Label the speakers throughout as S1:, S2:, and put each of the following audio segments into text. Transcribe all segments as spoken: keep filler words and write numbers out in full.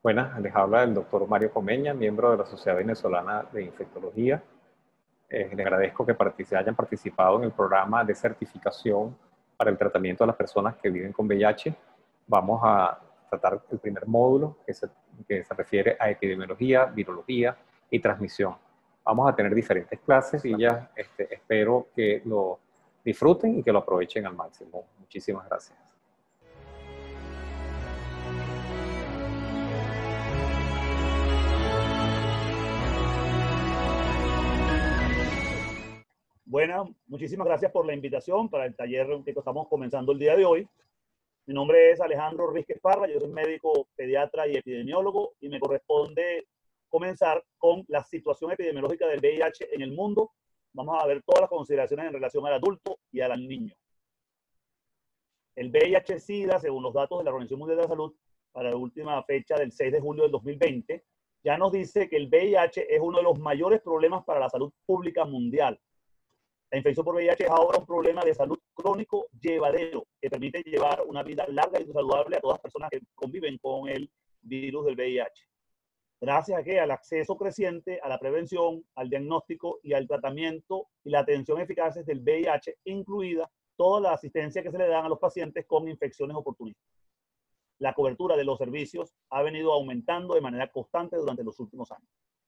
S1: Buenas, les habla el doctor Mario Comeña, miembro de la Sociedad Venezolana de Infectología. Eh, les agradezco que partici- hayan participado en el programa de certificación para el tratamiento de las personas que viven con V I H. Vamos a tratar el primer módulo que se, que se refiere a epidemiología, virología y transmisión. Vamos a tener diferentes clases y ya este, espero que lo disfruten y que lo aprovechen al máximo. Muchísimas gracias.
S2: Bueno, muchísimas gracias por la invitación para el taller que estamos comenzando el día de hoy. Mi nombre es Alejandro Rizquez Parra, yo soy médico pediatra y epidemiólogo y me corresponde comenzar con la situación epidemiológica del V I H en el mundo. Vamos a ver todas las consideraciones en relación al adulto y al niño. El V I H-Sida, según los datos de la Organización Mundial de la Salud, para la última fecha del seis de julio del dos mil veinte, ya nos dice que el V I H es uno de los mayores problemas para la salud pública mundial. La infección por V I H es ahora un problema de salud crónico llevadero que permite llevar una vida larga y saludable a todas las personas que conviven con el virus del V I H. Gracias a que al acceso creciente a la prevención, al diagnóstico y al tratamiento y la atención eficaces del V I H, incluida toda la asistencia que se le dan a los pacientes con infecciones oportunistas. La cobertura de los servicios ha venido aumentando de manera constante durante los últimos años.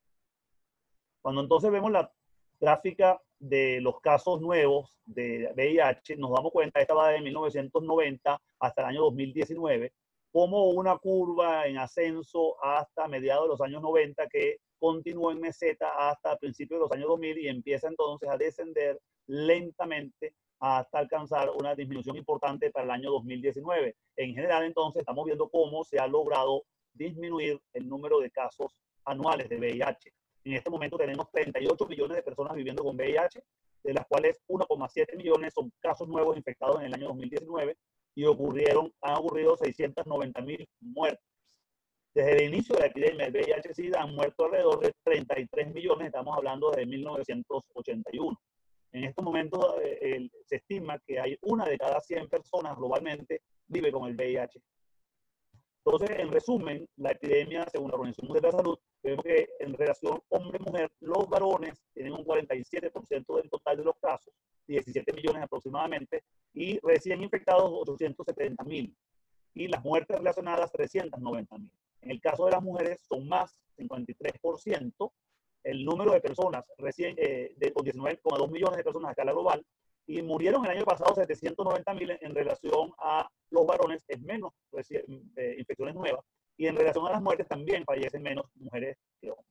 S2: Cuando entonces vemos la gráfica de los casos nuevos de V I H, nos damos cuenta, esta va de mil novecientos noventa hasta el año dos mil diecinueve, como una curva en ascenso hasta mediados de los años noventa que continuó en meseta hasta principios de los años dos mil y empieza entonces a descender lentamente hasta alcanzar una disminución importante para el año dos mil diecinueve. En general, entonces, estamos viendo cómo se ha logrado disminuir el número de casos anuales de V I H. En este momento tenemos treinta y ocho millones de personas viviendo con V I H, de las cuales uno coma siete millones son casos nuevos infectados en el año dos mil diecinueve y ocurrieron, han ocurrido seiscientas noventa mil muertes. Desde el inicio de la epidemia del V I H-Sida han muerto alrededor de treinta y tres millones, estamos hablando de mil novecientos ochenta y uno. En estos momentos eh, el, se estima que hay una de cada cien personas globalmente vive con el V I H. Entonces, en resumen, la epidemia, según la Organización Mundial de la Salud, vemos que en relación hombre-mujer, los varones tienen un cuarenta y siete por ciento del total de los casos, diecisiete millones aproximadamente, y recién infectados ochocientos setenta mil, y las muertes relacionadas trescientos noventa mil. En el caso de las mujeres son más, cincuenta y tres por ciento, el número de personas recién, eh, de, con diecinueve coma dos millones de personas a escala global, y murieron el año pasado setecientos noventa mil en relación a los varones, es menos eh, infecciones nuevas, y en relación a las muertes también fallecen menos mujeres que hombres.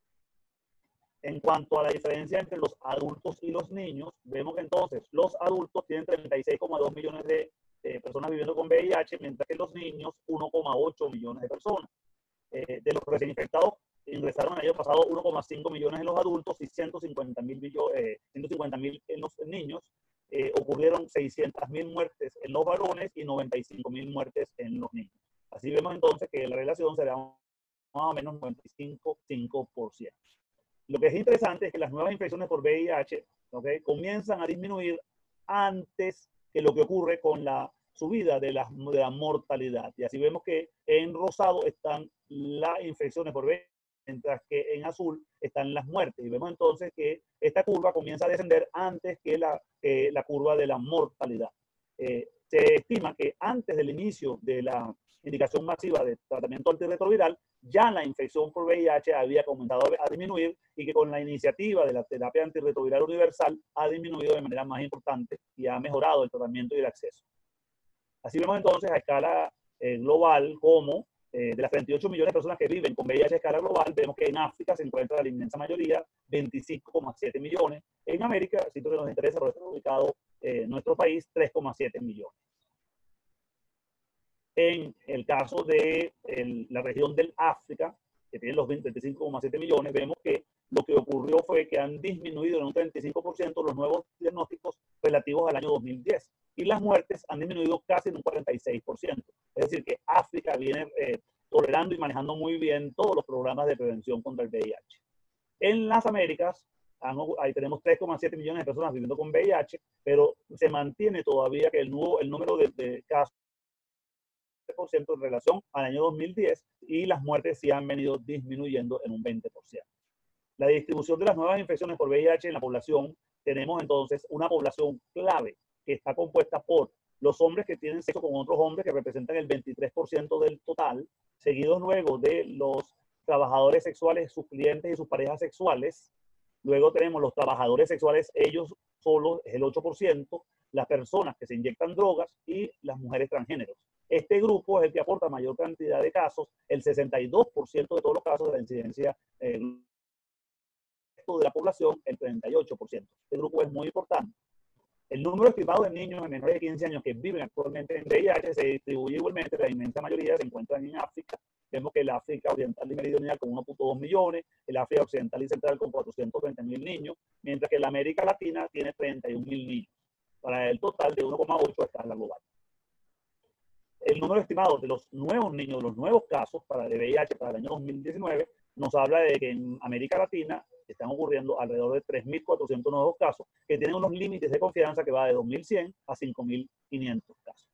S2: En cuanto a la diferencia entre los adultos y los niños, vemos que entonces los adultos tienen treinta y seis coma dos millones de eh, personas viviendo con V I H, mientras que los niños uno coma ocho millones de personas. Eh, de los recién infectados, ingresaron el año pasado uno coma cinco millones en los adultos y ciento cincuenta mil eh, en los niños. Eh, ocurrieron seiscientas mil muertes en los varones y noventa y cinco mil muertes en los niños. Así vemos entonces que la relación será más o menos noventa y cinco coma cinco por ciento. Lo que es interesante es que las nuevas infecciones por V I H, ¿okay?, comienzan a disminuir antes que lo que ocurre con la subida de la, de la mortalidad. Y así vemos que en rosado están las infecciones por V I H, mientras que en azul están las muertes. Y vemos entonces que esta curva comienza a descender antes que la, eh, la curva de la mortalidad. Eh, se estima que antes del inicio de la indicación masiva de tratamiento antirretroviral, ya la infección por V I H había comenzado a disminuir y que con la iniciativa de la terapia antirretroviral universal ha disminuido de manera más importante y ha mejorado el tratamiento y el acceso. Así vemos entonces a escala eh, global como eh, de las treinta y ocho millones de personas que viven con V I H a escala global, vemos que en África se encuentra la inmensa mayoría, veinticinco coma siete millones. En América, el sitio que nos interesa, porque está ubicado en eh, nuestro país, tres coma siete millones. En el caso de el, la región del África, que tiene los veinticinco coma siete millones, vemos que lo que ocurrió fue que han disminuido en un treinta y cinco por ciento los nuevos diagnósticos relativos al año dos mil diez. Y las muertes han disminuido casi en un cuarenta y seis por ciento. Es decir, que África viene eh, tolerando y manejando muy bien todos los programas de prevención contra el V I H. En las Américas, ahí tenemos tres coma siete millones de personas viviendo con V I H, pero se mantiene todavía que el, nuevo, el número de, de casos por ciento en relación al año dos mil diez y las muertes sí han venido disminuyendo en un veinte por ciento. La distribución de las nuevas infecciones por V I H en la población, tenemos entonces una población clave que está compuesta por los hombres que tienen sexo con otros hombres, que representan el veintitrés por ciento del total, seguidos luego de los trabajadores sexuales, sus clientes y sus parejas sexuales. Luego tenemos los trabajadores sexuales, ellos solos es el ocho por ciento, las personas que se inyectan drogas y las mujeres transgéneros. Este grupo es el que aporta mayor cantidad de casos, el sesenta y dos por ciento de todos los casos de la incidencia eh, de la población, el treinta y ocho por ciento. Este grupo es muy importante. El número estimado de niños de menores de quince años que viven actualmente en V I H se distribuye igualmente, la inmensa mayoría se encuentran en África. Vemos que el África Oriental y Meridional con uno punto dos millones, el África Occidental y Central con cuatrocientos veinte mil niños, mientras que la América Latina tiene treinta y un mil niños, para el total de uno coma ocho a escala global. El número estimado de los nuevos niños, los nuevos casos para el V I H para el año dos mil diecinueve, nos habla de que en América Latina están ocurriendo alrededor de tres mil cuatrocientos nuevos casos que tienen unos límites de confianza que va de dos mil cien a cinco mil quinientos casos.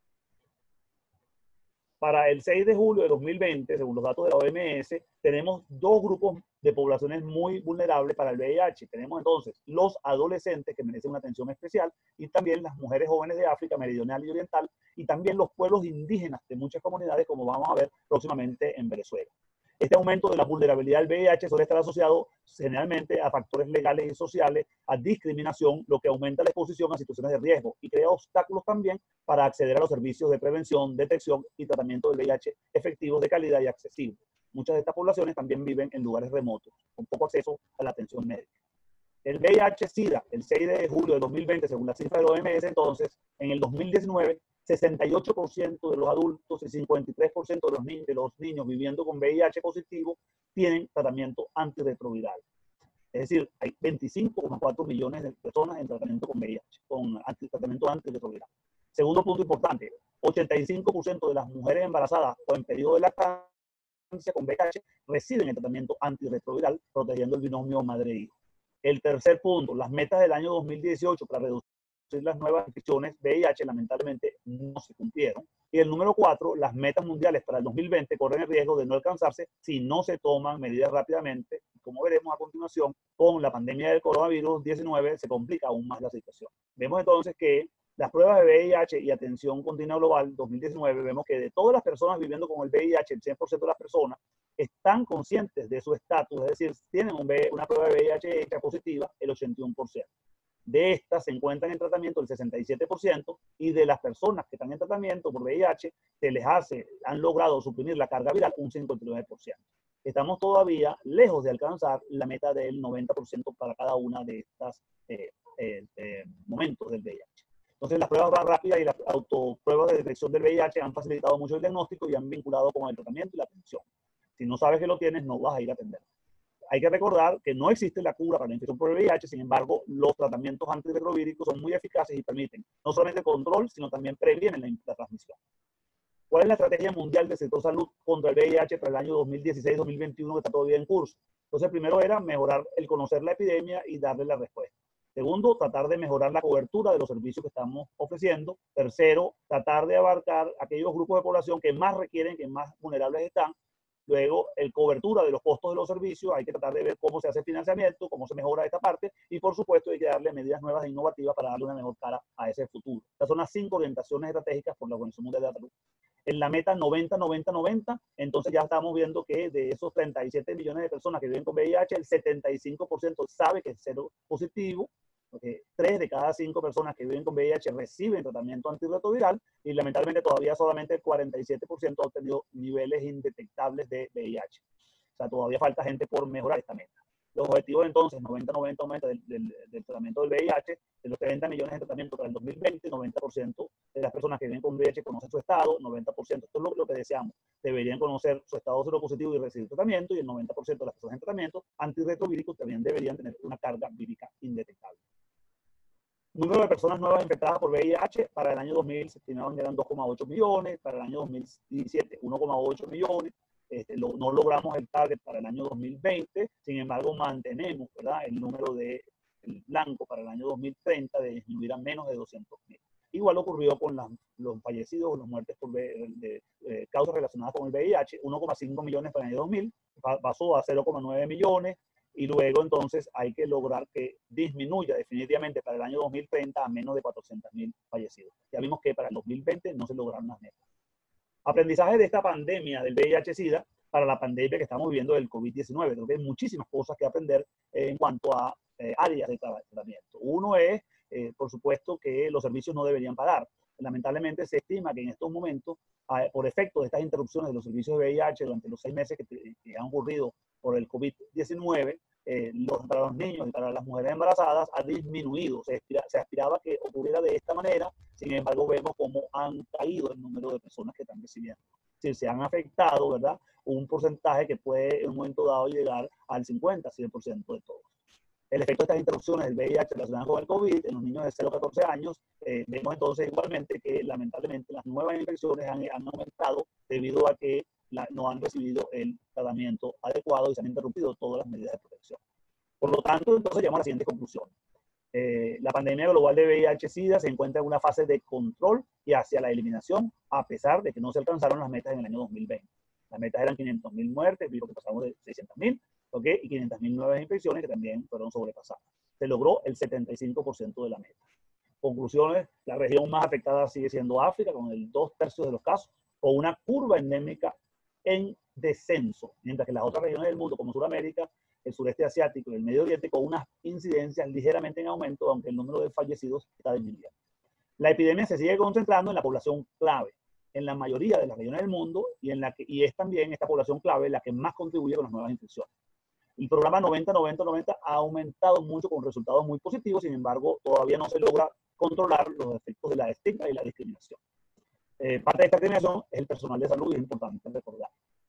S2: Para el seis de julio de dos mil veinte, según los datos de la O M S, tenemos dos grupos de poblaciones muy vulnerables para el V I H. Tenemos entonces los adolescentes que merecen una atención especial y también las mujeres jóvenes de África Meridional y Oriental y también los pueblos indígenas de muchas comunidades, como vamos a ver próximamente en Venezuela. Este aumento de la vulnerabilidad del V I H suele estar asociado generalmente a factores legales y sociales, a discriminación, lo que aumenta la exposición a situaciones de riesgo y crea obstáculos también para acceder a los servicios de prevención, detección y tratamiento del V I H efectivos, de calidad y accesibles. Muchas de estas poblaciones también viven en lugares remotos, con poco acceso a la atención médica. El V I H-Sida, el seis de julio de dos mil veinte, según la cifra de la O M S, entonces, en el dos mil diecinueve, sesenta y ocho por ciento de los adultos y cincuenta y tres por ciento de los, ni de los niños viviendo con V I H positivo tienen tratamiento antirretroviral. Es decir, hay veinticinco coma cuatro millones de personas en tratamiento con V I H, con anti, tratamiento antirretroviral. Segundo punto importante, ochenta y cinco por ciento de las mujeres embarazadas o en periodo de lactancia con V I H reciben el tratamiento antirretroviral, protegiendo el binomio madre-hijo. El tercer punto, las metas del año dos mil dieciocho para reducir las nuevas infecciones V I H lamentablemente no se cumplieron. Y el número cuatro, las metas mundiales para el dos mil veinte corren el riesgo de no alcanzarse si no se toman medidas rápidamente. Como veremos a continuación, con la pandemia del coronavirus diecinueve se complica aún más la situación. Vemos entonces que las pruebas de V I H y atención continua global dos mil diecinueve, vemos que de todas las personas viviendo con el V I H, el cien por ciento de las personas están conscientes de su estatus, es decir, tienen un, una prueba de V I H hecha positiva, el ochenta y uno por ciento. De estas se encuentran en tratamiento el sesenta y siete por ciento y de las personas que están en tratamiento por V I H se les hace, han logrado suprimir la carga viral un cincuenta y nueve por ciento. Estamos todavía lejos de alcanzar la meta del noventa por ciento para cada una de estas eh, eh, eh, momentos del V I H. Entonces las pruebas más rápidas y las autopruebas de detección del V I H han facilitado mucho el diagnóstico y han vinculado con el tratamiento y la atención. Si no sabes que lo tienes, no vas a ir a atender. Hay que recordar que no existe la cura para la infección por el V I H, sin embargo, los tratamientos antirretrovíricos son muy eficaces y permiten no solamente el control, sino también previenen la, la transmisión. ¿Cuál es la estrategia mundial del sector salud contra el V I H para el año dos mil dieciséis dos mil veintiuno que está todavía en curso? Entonces, primero era mejorar el conocer la epidemia y darle la respuesta. Segundo, tratar de mejorar la cobertura de los servicios que estamos ofreciendo. Tercero, tratar de abarcar aquellos grupos de población que más requieren, que más vulnerables están. Luego, el cobertura de los costos de los servicios, hay que tratar de ver cómo se hace financiamiento, cómo se mejora esta parte y, por supuesto, hay que darle medidas nuevas e innovativas para darle una mejor cara a ese futuro. Estas son las cinco orientaciones estratégicas por la Organización Mundial de la Salud. En la meta noventa noventa noventa, entonces ya estamos viendo que de esos treinta y siete millones de personas que viven con V I H, el setenta y cinco por ciento sabe que es cero positivo. Porque tres de cada cinco personas que viven con V I H reciben tratamiento antirretroviral y lamentablemente todavía solamente el cuarenta y siete por ciento ha obtenido niveles indetectables de V I H. O sea, todavía falta gente por mejorar esta meta. Los objetivos entonces, noventa noventa noventa del, del, del tratamiento del V I H, de los treinta millones de tratamientos para el dos mil veinte, noventa por ciento de las personas que viven con V I H conocen su estado, noventa por ciento, esto es lo, lo que deseamos, deberían conocer su estado seropositivo y recibir tratamiento, y el noventa por ciento de las personas en tratamiento antirretrovíricos también deberían tener una carga vírica indetectable. Número de personas nuevas infectadas por V I H para el año dos mil se estimaban que eran dos coma ocho millones, para el año dos mil diecisiete uno coma ocho millones, este, lo, no logramos el target para el año dos mil veinte, sin embargo mantenemos, ¿verdad?, el número de el blanco para el año dos mil treinta de disminuir a menos de doscientos mil. Igual ocurrió con las, los fallecidos o las muertes por de, de, de causas relacionadas con el V I H, uno coma cinco millones para el año dos mil, pasó a cero coma nueve millones, y luego entonces hay que lograr que disminuya definitivamente para el año dos mil treinta a menos de cuatrocientos mil fallecidos. Ya vimos que para el dos mil veinte no se lograron las metas. Aprendizaje de esta pandemia del V I H-Sida para la pandemia que estamos viviendo del COVID diecinueve. Creo que hay muchísimas cosas que aprender eh, en cuanto a eh, áreas de tratamiento. Uno es, eh, por supuesto, que los servicios no deberían pagar. Lamentablemente se estima que en estos momentos, eh, por efecto de estas interrupciones de los servicios de V I H durante los seis meses que, que han ocurrido por el COVID diecinueve, eh, los, para los niños y para las mujeres embarazadas ha disminuido. Se, aspira, se aspiraba que ocurriera de esta manera, sin embargo vemos cómo han caído el número de personas que están recibiendo. Es decir, se han afectado, ¿verdad?, un porcentaje que puede en un momento dado llegar al cincuenta a cien por ciento de todos. El efecto de estas interrupciones del V I H relacionadas con el COVID en los niños de cero a catorce años, eh, vemos entonces igualmente que lamentablemente las nuevas infecciones han, han aumentado debido a que la, no han recibido el tratamiento adecuado y se han interrumpido todas las medidas de protección. Por lo tanto, entonces llegamos a la siguiente conclusión. Eh, la pandemia global de V I H-Sida se encuentra en una fase de control y hacia la eliminación, a pesar de que no se alcanzaron las metas en el año dos mil veinte. Las metas eran quinientas mil muertes, vimos que pasamos de seiscientas mil, ¿okay? Y quinientas mil nuevas infecciones que también fueron sobrepasadas. Se logró el setenta y cinco por ciento de la meta. Conclusiones, la región más afectada sigue siendo África, con el dos tercios de los casos, con una curva endémica en descenso, mientras que las otras regiones del mundo, como Sudamérica, el sureste asiático y el Medio Oriente, con unas incidencias ligeramente en aumento, aunque el número de fallecidos está disminuyendo. La epidemia se sigue concentrando en la población clave, en la mayoría de las regiones del mundo, y, en la que, y es también esta población clave la que más contribuye con las nuevas infecciones. El programa noventa noventa noventa ha aumentado mucho con resultados muy positivos, sin embargo, todavía no se logra controlar los efectos de la estigma y la discriminación. Eh, parte de esta discriminación es el personal de salud, y es importante recordar.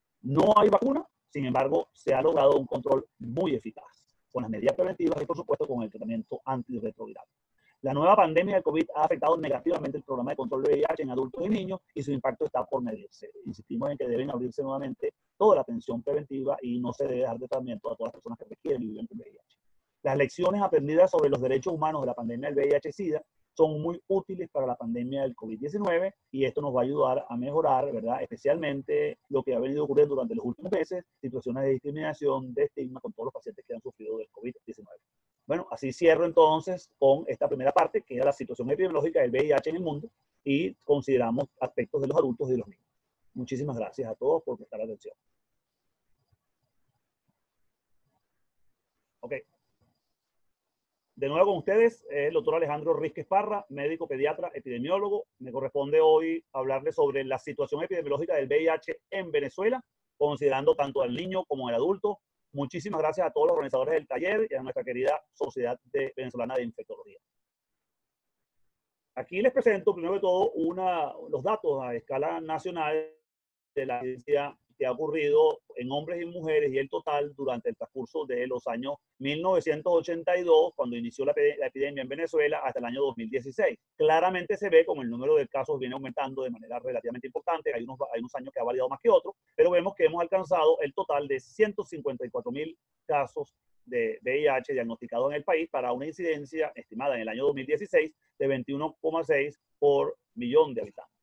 S2: No hay vacuna, sin embargo, se ha logrado un control muy eficaz, con las medidas preventivas y, por supuesto, con el tratamiento antirretroviral. La nueva pandemia del COVID ha afectado negativamente el programa de control de V I H en adultos y niños, y su impacto está por medirse. Insistimos en que deben abrirse nuevamente toda la atención preventiva y no se debe dejar de tratamiento a todas las personas que requieren y viven con V I H. Las lecciones aprendidas sobre los derechos humanos de la pandemia del V I H-Sida son muy útiles para la pandemia del COVID diecinueve, y esto nos va a ayudar a mejorar, ¿verdad?, especialmente lo que ha venido ocurriendo durante los últimos meses, situaciones de discriminación, de estigma con todos los pacientes que han sufrido del COVID diecinueve. Bueno, así cierro entonces con esta primera parte, que era la situación epidemiológica del V I H en el mundo, y consideramos aspectos de los adultos y de los niños. Muchísimas gracias a todos por prestar atención. Ok. De nuevo con ustedes, el doctor Alejandro Rizquez Parra, médico pediatra, epidemiólogo. Me corresponde hoy hablarles sobre la situación epidemiológica del V I H en Venezuela, considerando tanto al niño como al adulto. Muchísimas gracias a todos los organizadores del taller y a nuestra querida Sociedad de Venezolana de Infectología. Aquí les presento, primero de todo, una, los datos a escala nacional de la incidencia que ha ocurrido en hombres y mujeres y el total durante el transcurso de los años mil novecientos ochenta y dos, cuando inició la, la epidemia en Venezuela, hasta el año dos mil dieciséis. Claramente se ve como el número de casos viene aumentando de manera relativamente importante. Hay unos, hay unos años que ha variado más que otros, pero vemos que hemos alcanzado el total de ciento cincuenta y cuatro mil casos de V I H diagnosticados en el país, para una incidencia estimada en el año dos mil dieciséis de veintiuno coma seis por millón de habitantes.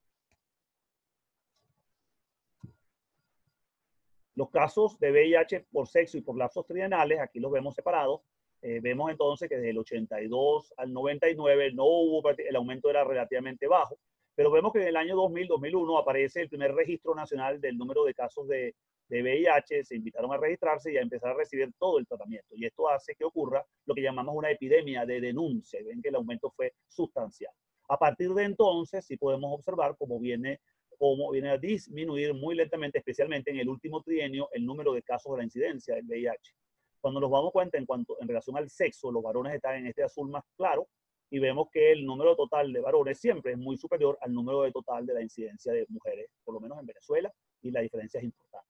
S2: Los casos de V I H por sexo y por lapsos trienales, aquí los vemos separados. Eh, vemos entonces que desde el ochenta y dos al noventa y nueve no hubo, el aumento era relativamente bajo, pero vemos que en el año dos mil, dos mil uno aparece el primer registro nacional del número de casos de, de V I H, se invitaron a registrarse y a empezar a recibir todo el tratamiento, y esto hace que ocurra lo que llamamos una epidemia de denuncia, y ven que el aumento fue sustancial. A partir de entonces sí podemos observar cómo viene cómo viene a disminuir muy lentamente, especialmente en el último trienio, el número de casos de la incidencia del V I H. Cuando nos damos cuenta en cuanto en relación al sexo, los varones están en este azul más claro, y vemos que el número total de varones siempre es muy superior al número de total de la incidencia de mujeres, por lo menos en Venezuela, y la diferencia es importante.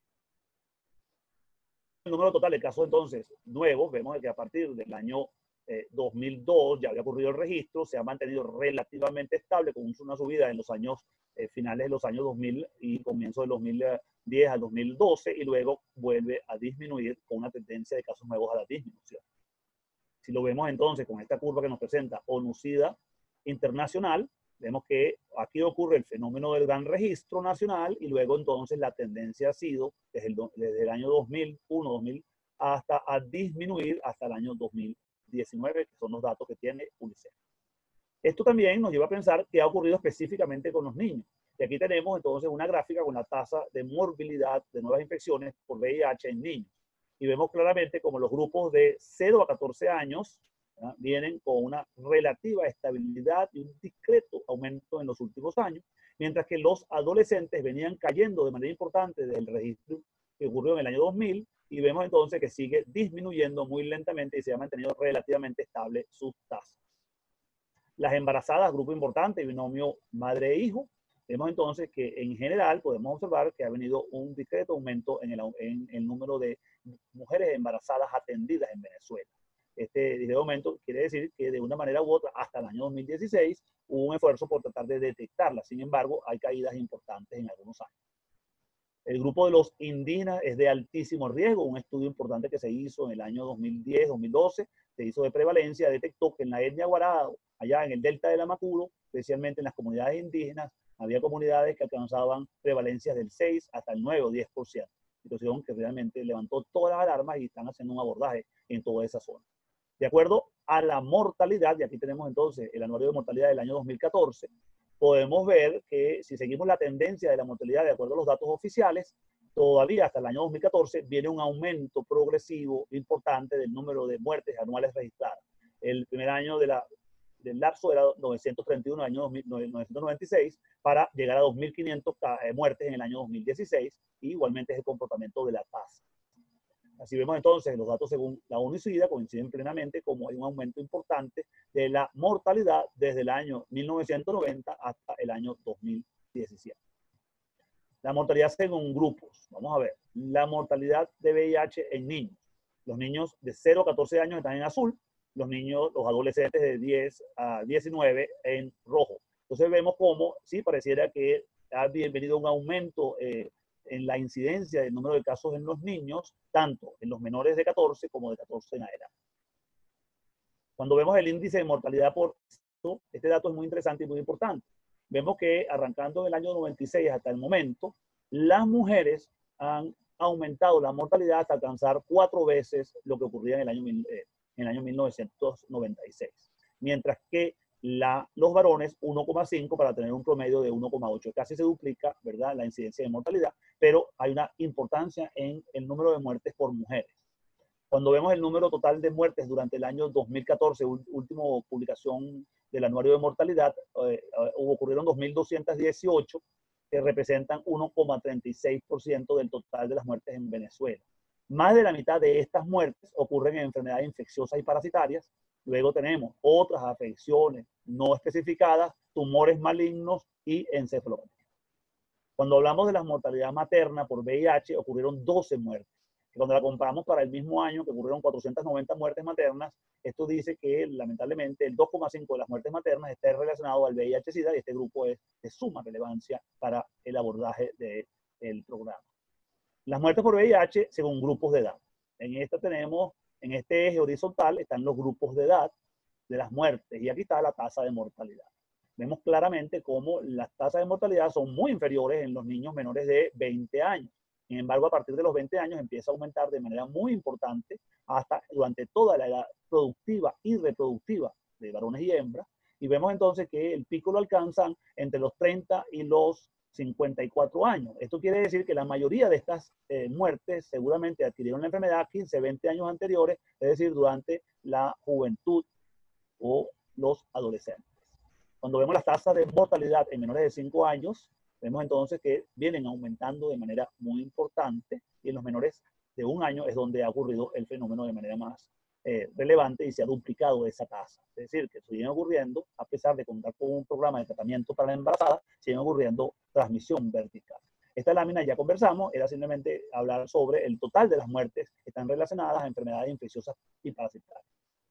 S2: El número total de casos entonces nuevos, vemos que a partir del año eh, dos mil dos ya había ocurrido el registro, se ha mantenido relativamente estable con una subida en los años eh, finales de los años dos mil y comienzo del dos mil diez al dos mil doce, y luego vuelve a disminuir con una tendencia de casos nuevos a la disminución. Si lo vemos entonces con esta curva que nos presenta ONU-SIDA Internacional, Vemos que aquí ocurre el fenómeno del gran registro nacional y luego entonces la tendencia ha sido desde el, desde el año dos mil uno, dos mil hasta a disminuir hasta el año dos mil diecinueve, que son los datos que tiene UNICEF. Esto también nos lleva a pensar qué ha ocurrido específicamente con los niños. Y aquí tenemos entonces una gráfica con la tasa de morbilidad de nuevas infecciones por V I H en niños. Y vemos claramente como los grupos de cero a catorce años, ¿verdad?, vienen con una relativa estabilidad y un discreto aumento en los últimos años, mientras que los adolescentes venían cayendo de manera importante desde el registro que ocurrió en el año dos mil, y vemos entonces que sigue disminuyendo muy lentamente y se ha mantenido relativamente estable sus tasas. Las embarazadas, grupo importante, binomio madre e hijo, vemos entonces que en general podemos observar que ha venido un discreto aumento en el, en el número de mujeres embarazadas atendidas en Venezuela. Este discreto aumento quiere decir que de una manera u otra hasta el año dos mil dieciséis hubo un esfuerzo por tratar de detectarla. Sin embargo, hay caídas importantes en algunos años. El grupo de los indígenas es de altísimo riesgo. Un estudio importante que se hizo en el año dos mil diez, dos mil doce, se hizo de prevalencia, detectó que en la etnia Guarado, allá en el delta de la Macuro, especialmente en las comunidades indígenas, había comunidades que alcanzaban prevalencias del seis hasta el nueve o diez por ciento. Situación que realmente levantó todas las alarmas y están haciendo un abordaje en toda esa zona. De acuerdo a la mortalidad, y aquí tenemos entonces el anuario de mortalidad del año dos mil catorce, podemos ver que si seguimos la tendencia de la mortalidad de acuerdo a los datos oficiales, todavía hasta el año dos mil catorce viene un aumento progresivo importante del número de muertes anuales registradas. El primer año de la, del lapso era novecientos treinta y uno, año novecientos noventa y seis, para llegar a dos mil quinientas muertes en el año dos mil dieciséis, y igualmente es el comportamiento de la tasa. Así vemos entonces, los datos según la UNICIDA coinciden plenamente como hay un aumento importante de la mortalidad desde el año mil novecientos noventa hasta el año dos mil diecisiete. La mortalidad según grupos. Vamos a ver. La mortalidad de V I H en niños. Los niños de cero a catorce años están en azul. Los niños, los adolescentes de diez a diecinueve en rojo. Entonces vemos cómo, sí, pareciera que ha venido un aumento eh, en la incidencia del número de casos en los niños, tanto en los menores de catorce como de catorce en adelante. Cuando vemos el índice de mortalidad por sexo, este dato es muy interesante y muy importante. Vemos que arrancando en el año noventa y seis hasta el momento, las mujeres han aumentado la mortalidad hasta alcanzar cuatro veces lo que ocurría en el año, eh, en el año mil novecientos noventa y seis. Mientras que La, los varones uno coma cinco para tener un promedio de uno coma ocho. Casi se duplica, ¿verdad?, la incidencia de mortalidad, pero hay una importancia en el número de muertes por mujeres. Cuando vemos el número total de muertes durante el año dos mil catorce, última publicación del anuario de mortalidad, eh, ocurrieron dos mil doscientas dieciocho, que representan uno coma treinta y seis por ciento del total de las muertes en Venezuela. Más de la mitad de estas muertes ocurren en enfermedades infecciosas y parasitarias. Luego tenemos otras afecciones no especificadas, tumores malignos y encefalopatías. Cuando hablamos de la mortalidad materna por V I H, ocurrieron doce muertes. Cuando la comparamos para el mismo año, que ocurrieron cuatrocientas noventa muertes maternas, esto dice que lamentablemente el dos coma cinco de las muertes maternas está relacionado al V I H-Sida, y este grupo es de suma relevancia para el abordaje del programa. Las muertes por V I H según grupos de edad. En esta tenemos, en este eje horizontal están los grupos de edad de las muertes, y aquí está la tasa de mortalidad. Vemos claramente cómo las tasas de mortalidad son muy inferiores en los niños menores de veinte años. Sin embargo, a partir de los veinte años empieza a aumentar de manera muy importante hasta durante toda la edad productiva y reproductiva de varones y hembras. Y vemos entonces que el pico lo alcanzan entre los treinta y los cincuenta y cuatro años. Esto quiere decir que la mayoría de estas eh, muertes seguramente adquirieron la enfermedad quince, veinte años anteriores, es decir, durante la juventud o los adolescentes. Cuando vemos las tasas de mortalidad en menores de cinco años, vemos entonces que vienen aumentando de manera muy importante, y en los menores de un año es donde ha ocurrido el fenómeno de manera más eh, relevante y se ha duplicado esa tasa. Es decir, que siguen ocurriendo, a pesar de contar con un programa de tratamiento para la embarazada, siguen ocurriendo transmisión vertical. Esta lámina ya conversamos, era simplemente hablar sobre el total de las muertes que están relacionadas a enfermedades infecciosas y parasitarias.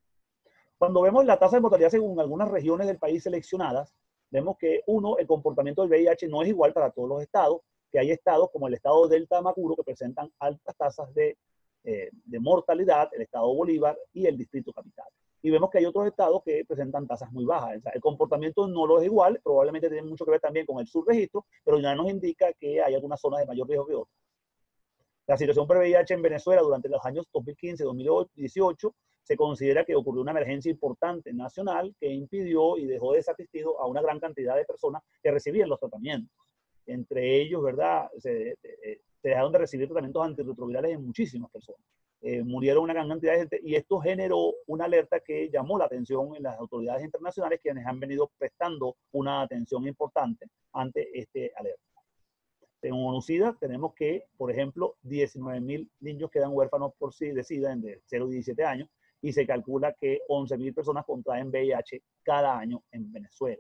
S2: Cuando vemos la tasa de mortalidad según algunas regiones del país seleccionadas, vemos que, uno, el comportamiento del V I H no es igual para todos los estados, que hay estados como el estado Delta de Macuro que presentan altas tasas de, eh, de mortalidad, el estado Bolívar y el Distrito Capital. y vemos que hay otros estados que presentan tasas muy bajas. O sea, el comportamiento no lo es igual, probablemente tiene mucho que ver también con el subregistro, pero ya nos indica que hay algunas zonas de mayor riesgo que otras. La situación por V I H en Venezuela durante los años dos mil quince a dos mil dieciocho se considera que ocurrió una emergencia importante nacional que impidió y dejó desasistido a una gran cantidad de personas que recibían los tratamientos. Entre ellos, ¿verdad? Se, se dejaron de recibir tratamientos antirretrovirales en muchísimas personas. Eh, murieron una gran cantidad de gente y esto generó una alerta que llamó la atención en las autoridades internacionales, quienes han venido prestando una atención importante ante este alerta. En ONU-SIDA tenemos que, por ejemplo, diecinueve mil niños quedan huérfanos por sí de SIDA de cero a diecisiete años y se calcula que once mil personas contraen V I H cada año en Venezuela.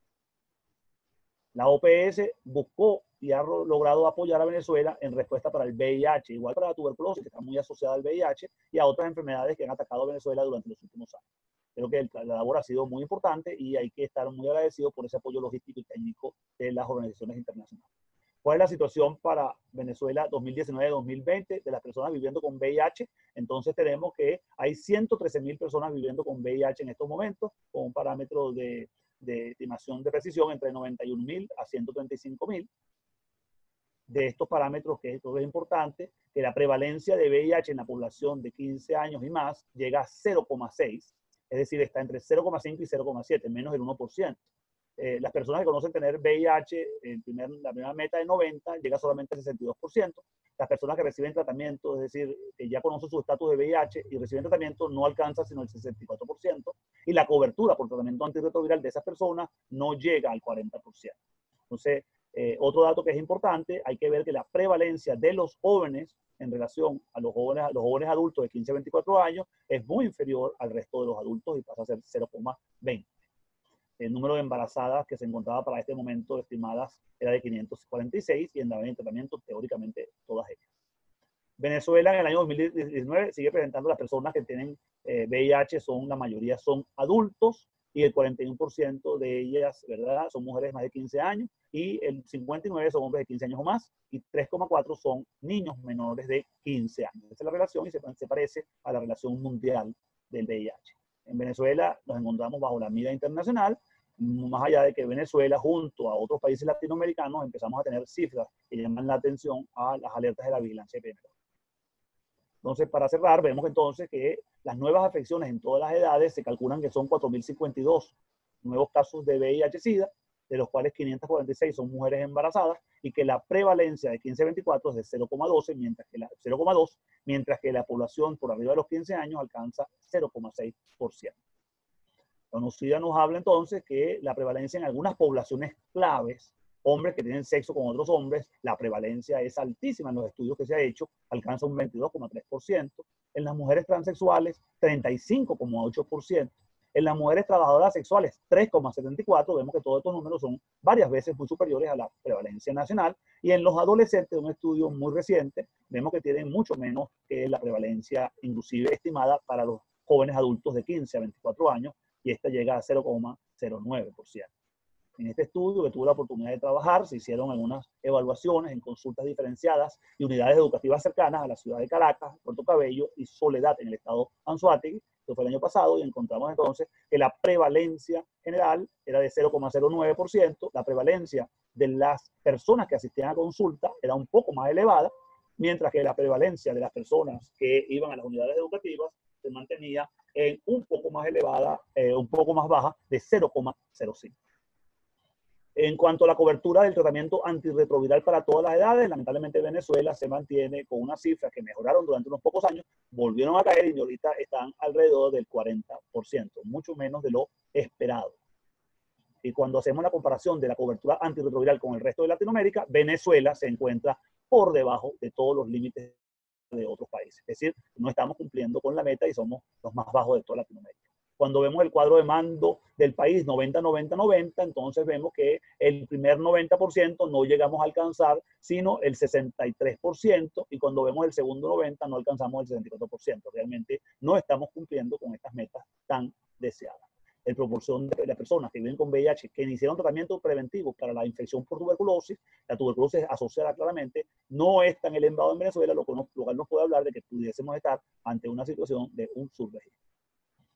S2: La O P S buscó y ha logrado apoyar a Venezuela en respuesta para el V I H, igual para la tuberculosis, que está muy asociada al V I H, y a otras enfermedades que han atacado a Venezuela durante los últimos años. Creo que la labor ha sido muy importante y hay que estar muy agradecidos por ese apoyo logístico y técnico de las organizaciones internacionales. ¿Cuál es la situación para Venezuela dos mil diecinueve a dos mil veinte de las personas viviendo con V I H? Entonces tenemos que hay ciento trece mil personas viviendo con V I H en estos momentos, con un parámetro de, de estimación de precisión entre noventa y un mil a ciento treinta y cinco mil. De estos parámetros, que esto es importante, que la prevalencia de V I H en la población de quince años y más llega a cero coma seis, es decir, está entre cero coma cinco y cero coma siete, menos del uno por ciento. Eh, las personas que conocen tener V I H, el primer, la primera meta de noventa, llega solamente al sesenta y dos por ciento. Las personas que reciben tratamiento, es decir, que ya conocen su estatus de V I H y reciben tratamiento, no alcanza sino el sesenta y cuatro por ciento. Y la cobertura por tratamiento antirretroviral de esas personas no llega al cuarenta por ciento. Entonces, eh, otro dato que es importante, hay que ver que la prevalencia de los jóvenes en relación a los jóvenes, a los jóvenes adultos de quince a veinticuatro años es muy inferior al resto de los adultos y pasa a ser cero coma veinte. El número de embarazadas que se encontraba para este momento estimadas era de quinientos cuarenta y seis y en la en tratamiento teóricamente todas ellas. Venezuela en el año dos mil diecinueve sigue presentando las personas que tienen eh, V I H, son la mayoría son adultos y el cuarenta y uno por ciento de ellas, ¿verdad?, son mujeres de más de quince años y el cincuenta y nueve por ciento son hombres de quince años o más y tres coma cuatro por ciento son niños menores de quince años. Esa es la relación y se, se parece a la relación mundial del V I H. En Venezuela nos encontramos bajo la mira internacional, más allá de que Venezuela junto a otros países latinoamericanos empezamos a tener cifras que llaman la atención a las alertas de la vigilancia epidemiológica. Entonces, para cerrar, vemos entonces que las nuevas afecciones en todas las edades se calculan que son cuatro mil cincuenta y dos nuevos casos de V I H-Sida, de los cuales quinientas cuarenta y seis son mujeres embarazadas, y que la prevalencia de quince a veinticuatro es de cero coma doce, mientras que la cero coma dos, mientras que la población por arriba de los quince años alcanza cero coma seis por ciento. La ONU-SIDA nos habla entonces que la prevalencia en algunas poblaciones claves, hombres que tienen sexo con otros hombres, la prevalencia es altísima en los estudios que se ha hecho, alcanza un veintidós coma tres por ciento. En las mujeres transexuales, treinta y cinco coma ocho por ciento. En las mujeres trabajadoras sexuales, tres coma setenta y cuatro por ciento. Vemos que todos estos números son varias veces muy superiores a la prevalencia nacional. Y en los adolescentes, un estudio muy reciente, vemos que tienen mucho menos que la prevalencia inclusive estimada para los jóvenes adultos de quince a veinticuatro años, y esta llega a cero coma cero nueve por ciento. En este estudio que tuve la oportunidad de trabajar, se hicieron algunas evaluaciones en consultas diferenciadas y unidades educativas cercanas a la ciudad de Caracas, Puerto Cabello y Soledad en el estado Anzoátegui. Esto fue el año pasado y encontramos entonces que la prevalencia general era de cero coma cero nueve por ciento, la prevalencia de las personas que asistían a consulta era un poco más elevada, mientras que la prevalencia de las personas que iban a las unidades educativas se mantenía en un poco más elevada, eh, un poco más baja, de cero coma cero cinco. En cuanto a la cobertura del tratamiento antirretroviral para todas las edades, lamentablemente Venezuela se mantiene con unas cifras que mejoraron durante unos pocos años, volvieron a caer y ahorita están alrededor del cuarenta por ciento, mucho menos de lo esperado. Y cuando hacemos la comparación de la cobertura antirretroviral con el resto de Latinoamérica, Venezuela se encuentra por debajo de todos los límites de otros países. Es decir, no estamos cumpliendo con la meta y somos los más bajos de toda Latinoamérica. Cuando vemos el cuadro de mando del país noventa, noventa, noventa, entonces vemos que el primer noventa por ciento no llegamos a alcanzar, sino el sesenta y tres por ciento, y cuando vemos el segundo noventa no alcanzamos el sesenta y cuatro por ciento. Realmente no estamos cumpliendo con estas metas tan deseadas. La proporción de las personas que viven con V I H que iniciaron tratamiento preventivo para la infección por tuberculosis, la tuberculosis asociada claramente, no es tan elevado en Venezuela, lo cual nos puede hablar de que pudiésemos estar ante una situación de un subregistro.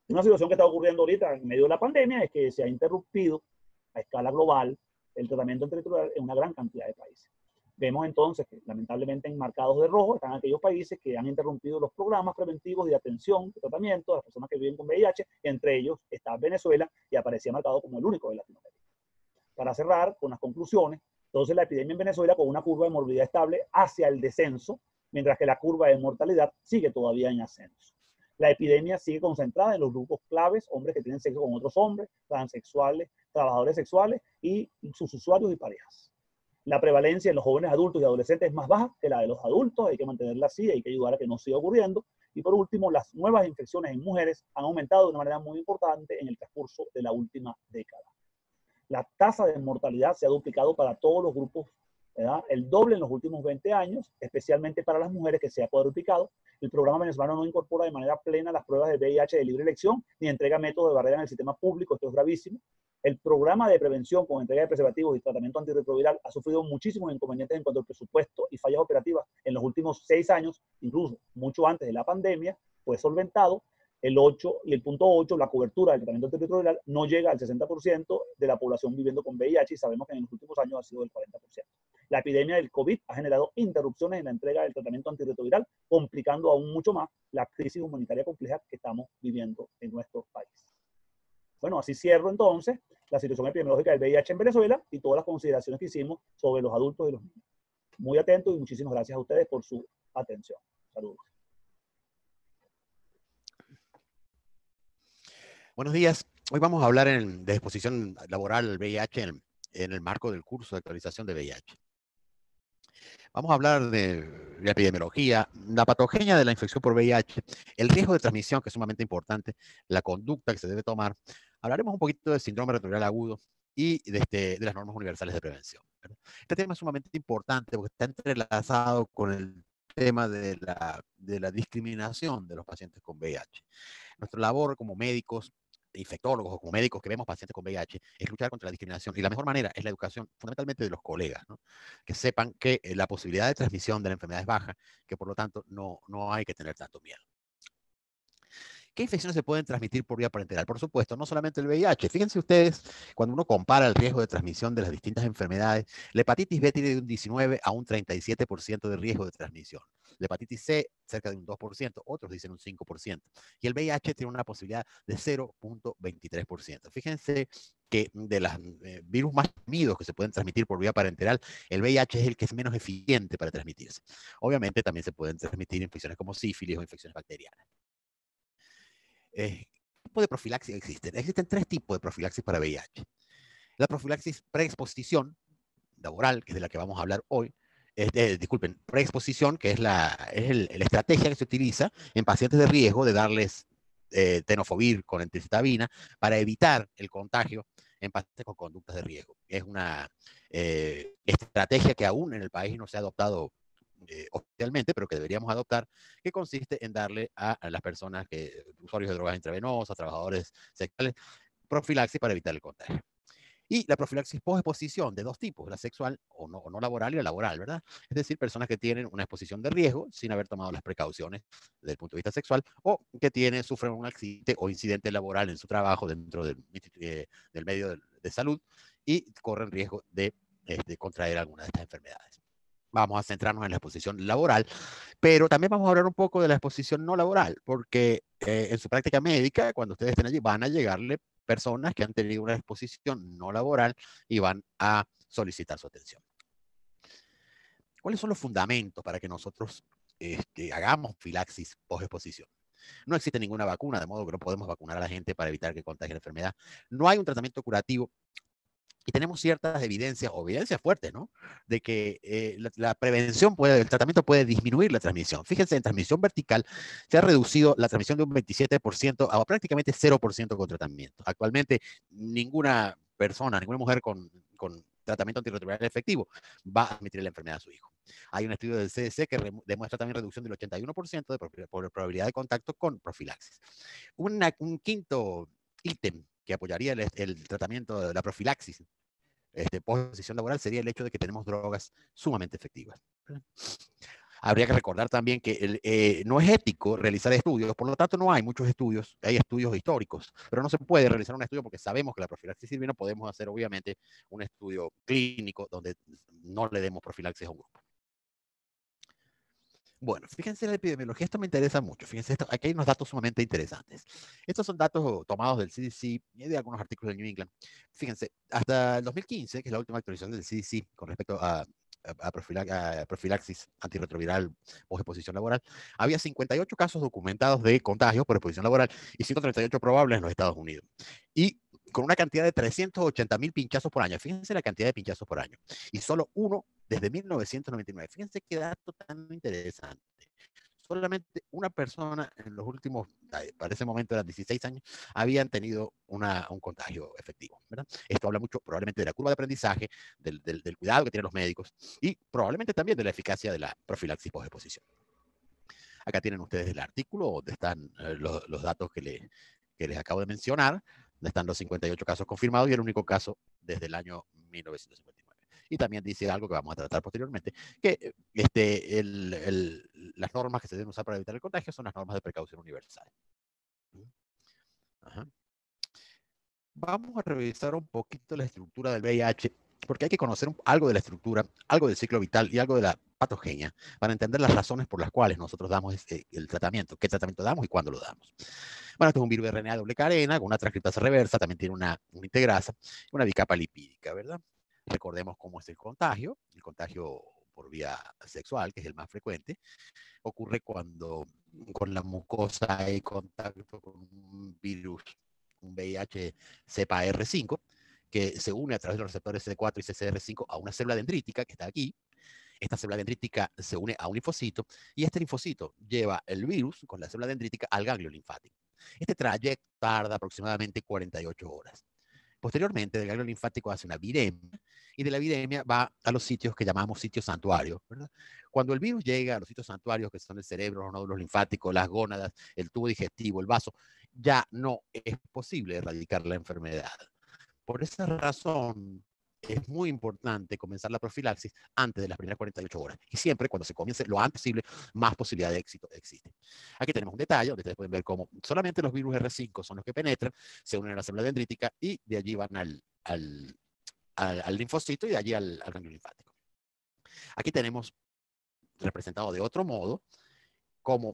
S2: Una situación que está ocurriendo ahorita en medio de la pandemia es que se ha interrumpido a escala global el tratamiento antirretroviral en una gran cantidad de países. Vemos entonces que lamentablemente enmarcados de rojo están aquellos países que han interrumpido los programas preventivos de atención, de tratamiento a las personas que viven con V I H, entre ellos está Venezuela y aparecía marcado como el único de Latinoamérica. Para cerrar con las conclusiones, entonces la epidemia en Venezuela con una curva de morbilidad estable hacia el descenso, mientras que la curva de mortalidad sigue todavía en ascenso. La epidemia sigue concentrada en los grupos claves, hombres que tienen sexo con otros hombres, transexuales, trabajadores sexuales y sus usuarios y parejas. La prevalencia en los jóvenes adultos y adolescentes es más baja que la de los adultos, hay que mantenerla así, hay que ayudar a que no siga ocurriendo. Y por último, las nuevas infecciones en mujeres han aumentado de una manera muy importante en el transcurso de la última década. La tasa de mortalidad se ha duplicado para todos los grupos, ¿verdad? El doble en los últimos veinte años, especialmente para las mujeres, que se ha cuadruplicado. El programa venezolano no incorpora de manera plena las pruebas de V I H de libre elección, ni entrega métodos de barrera en el sistema público, esto es gravísimo. El programa de prevención con entrega de preservativos y tratamiento antirretroviral ha sufrido muchísimos inconvenientes en cuanto al presupuesto y fallas operativas en los últimos seis años, incluso mucho antes de la pandemia, fue solventado. El ocho y el punto ocho, la cobertura del tratamiento antirretroviral no llega al sesenta por ciento de la población viviendo con V I H y sabemos que en los últimos años ha sido del cuarenta por ciento. La epidemia del COVID ha generado interrupciones en la entrega del tratamiento antirretroviral, complicando aún mucho más la crisis humanitaria compleja que estamos viviendo en nuestro país. Bueno, así cierro entonces la situación epidemiológica del V I H en Venezuela y todas las consideraciones que hicimos sobre los adultos y los niños. Muy atentos y muchísimas gracias a ustedes por su atención. Saludos.
S3: Buenos días. Hoy vamos a hablar en, de exposición laboral al V I H en, en el marco del curso de actualización de V I H. Vamos a hablar de la epidemiología, la patogenia de la infección por V I H, el riesgo de transmisión, que es sumamente importante, la conducta que se debe tomar. Hablaremos un poquito del síndrome retroviral agudo y de, este, de las normas universales de prevención, ¿verdad? Este tema es sumamente importante porque está entrelazado con el tema de la, de la discriminación de los pacientes con V I H. Nuestra labor como médicos, infectólogos o como médicos que vemos pacientes con V I H, es luchar contra la discriminación. Y la mejor manera es la educación, fundamentalmente de los colegas, ¿no? Que sepan que la posibilidad de transmisión de la enfermedad es baja, que por lo tanto no, no hay que tener tanto miedo. ¿Qué infecciones se pueden transmitir por vía parenteral? Por supuesto, no solamente el V I H. Fíjense ustedes, cuando uno compara el riesgo de transmisión de las distintas enfermedades, la hepatitis B tiene de un diecinueve a un treinta y siete por ciento de riesgo de transmisión. La hepatitis C, cerca de un dos por ciento, otros dicen un cinco por ciento. Y el V I H tiene una posibilidad de cero punto veintitrés por ciento. Fíjense que de los eh, virus más temidos que se pueden transmitir por vía parenteral, el V I H es el que es menos eficiente para transmitirse. Obviamente también se pueden transmitir infecciones como sífilis o infecciones bacterianas. Eh, ¿Qué tipo de profilaxis existen? Existen tres tipos de profilaxis para V I H. La profilaxis preexposición laboral, que es de la que vamos a hablar hoy, es de, disculpen, preexposición, que es, la, es el, la estrategia que se utiliza en pacientes de riesgo de darles eh, tenofovir con entericetabina para evitar el contagio en pacientes con conductas de riesgo. Es una eh, estrategia que aún en el país no se ha adoptado Eh, oficialmente, pero que deberíamos adoptar, que consiste en darle a, a las personas, que usuarios de drogas intravenosas, trabajadores sexuales, profilaxis para evitar el contagio. Y la profilaxis post-exposición de dos tipos, la sexual o no, o no laboral y la laboral, ¿verdad? Es decir, personas que tienen una exposición de riesgo sin haber tomado las precauciones desde el punto de vista sexual o que tienen, sufren un accidente o incidente laboral en su trabajo dentro del, eh, del medio de, de salud y corren riesgo de, eh, de contraer alguna de estas enfermedades. Vamos a centrarnos en la exposición laboral, pero también vamos a hablar un poco de la exposición no laboral, porque eh, en su práctica médica, cuando ustedes estén allí, van a llegarle personas que han tenido una exposición no laboral y van a solicitar su atención. ¿Cuáles son los fundamentos para que nosotros este, hagamos profilaxis post-exposición? No existe ninguna vacuna, de modo que no podemos vacunar a la gente para evitar que contagie la enfermedad. No hay un tratamiento curativo. Y tenemos ciertas evidencias, o evidencias fuertes, ¿no? De que eh, la, la prevención, puede, el tratamiento puede disminuir la transmisión. Fíjense, en transmisión vertical se ha reducido la transmisión de un veintisiete por ciento a prácticamente cero por ciento con tratamiento. Actualmente, ninguna persona, ninguna mujer con, con tratamiento antirretroviral efectivo va a transmitir la enfermedad a su hijo. Hay un estudio del C D C que demuestra también reducción del ochenta y uno por ciento de por probabilidad de contacto con profilaxis. Una, un quinto ítem que apoyaría el, el tratamiento de la profilaxis este, post-exposición laboral sería el hecho de que tenemos drogas sumamente efectivas. Habría que recordar también que el, eh, no es ético realizar estudios, por lo tanto no hay muchos estudios, hay estudios históricos, pero no se puede realizar un estudio porque sabemos que la profilaxis sirve y no podemos hacer obviamente un estudio clínico donde no le demos profilaxis a un grupo. Bueno, fíjense la epidemiología, esto me interesa mucho. Fíjense, esto, aquí hay unos datos sumamente interesantes. Estos son datos tomados del C D C y de algunos artículos de New England. Fíjense, hasta el dos mil quince, que es la última actualización del C D C con respecto a, a, a, profilaxis, a profilaxis antirretroviral o exposición laboral, había cincuenta y ocho casos documentados de contagios por exposición laboral y ciento treinta y ocho probables en los Estados Unidos. Y con una cantidad de trescientos ochenta mil pinchazos por año. Fíjense la cantidad de pinchazos por año. Y solo uno desde mil novecientos noventa y nueve. Fíjense qué dato tan interesante. Solamente una persona en los últimos, para ese momento eran dieciséis años, habían tenido una, un contagio efectivo, ¿verdad? Esto habla mucho probablemente de la curva de aprendizaje, del, del, del cuidado que tienen los médicos y probablemente también de la eficacia de la profilaxis post-exposición. Acá tienen ustedes el artículo donde están eh, los, los datos que, le, que les acabo de mencionar, donde están los cincuenta y ocho casos confirmados y el único caso desde el año mil novecientos cincuenta y nueve. Y también dice algo que vamos a tratar posteriormente, que este, el, el, las normas que se deben usar para evitar el contagio son las normas de precaución universal. Ajá. Vamos a revisar un poquito la estructura del V I H, porque hay que conocer un, algo de la estructura, algo del ciclo vital y algo de la patogenia para entender las razones por las cuales nosotros damos este, el tratamiento, qué tratamiento damos y cuándo lo damos. Bueno, esto es un virus de R N A doble cadena con una transcriptasa reversa, también tiene una, una integrasa, una bicapa lipídica, ¿verdad? Recordemos cómo es el contagio. El contagio por vía sexual, que es el más frecuente, ocurre cuando con la mucosa hay contacto con un virus, un V I H cepa R cinco, que se une a través de los receptores C D cuatro y C C R cinco a una célula dendrítica que está aquí. Esta célula dendrítica se une a un linfocito y este linfocito lleva el virus con la célula dendrítica al ganglio linfático. Este trayecto tarda aproximadamente cuarenta y ocho horas. Posteriormente, del ganglio linfático hace una viremia y de la viremia va a los sitios que llamamos sitios santuarios, ¿verdad? Cuando el virus llega a los sitios santuarios, que son el cerebro, los nódulos linfáticos, las gónadas, el tubo digestivo, el vaso, ya no es posible erradicar la enfermedad. Por esa razón, es muy importante comenzar la profilaxis antes de las primeras cuarenta y ocho horas. Y siempre, cuando se comience lo antes posible, más posibilidad de éxito existe. Aquí tenemos un detalle donde ustedes pueden ver cómo solamente los virus R cinco son los que penetran, se unen a la célula dendrítica y de allí van al, al, al, al linfocito y de allí al, al ganglio linfático. Aquí tenemos representado de otro modo cómo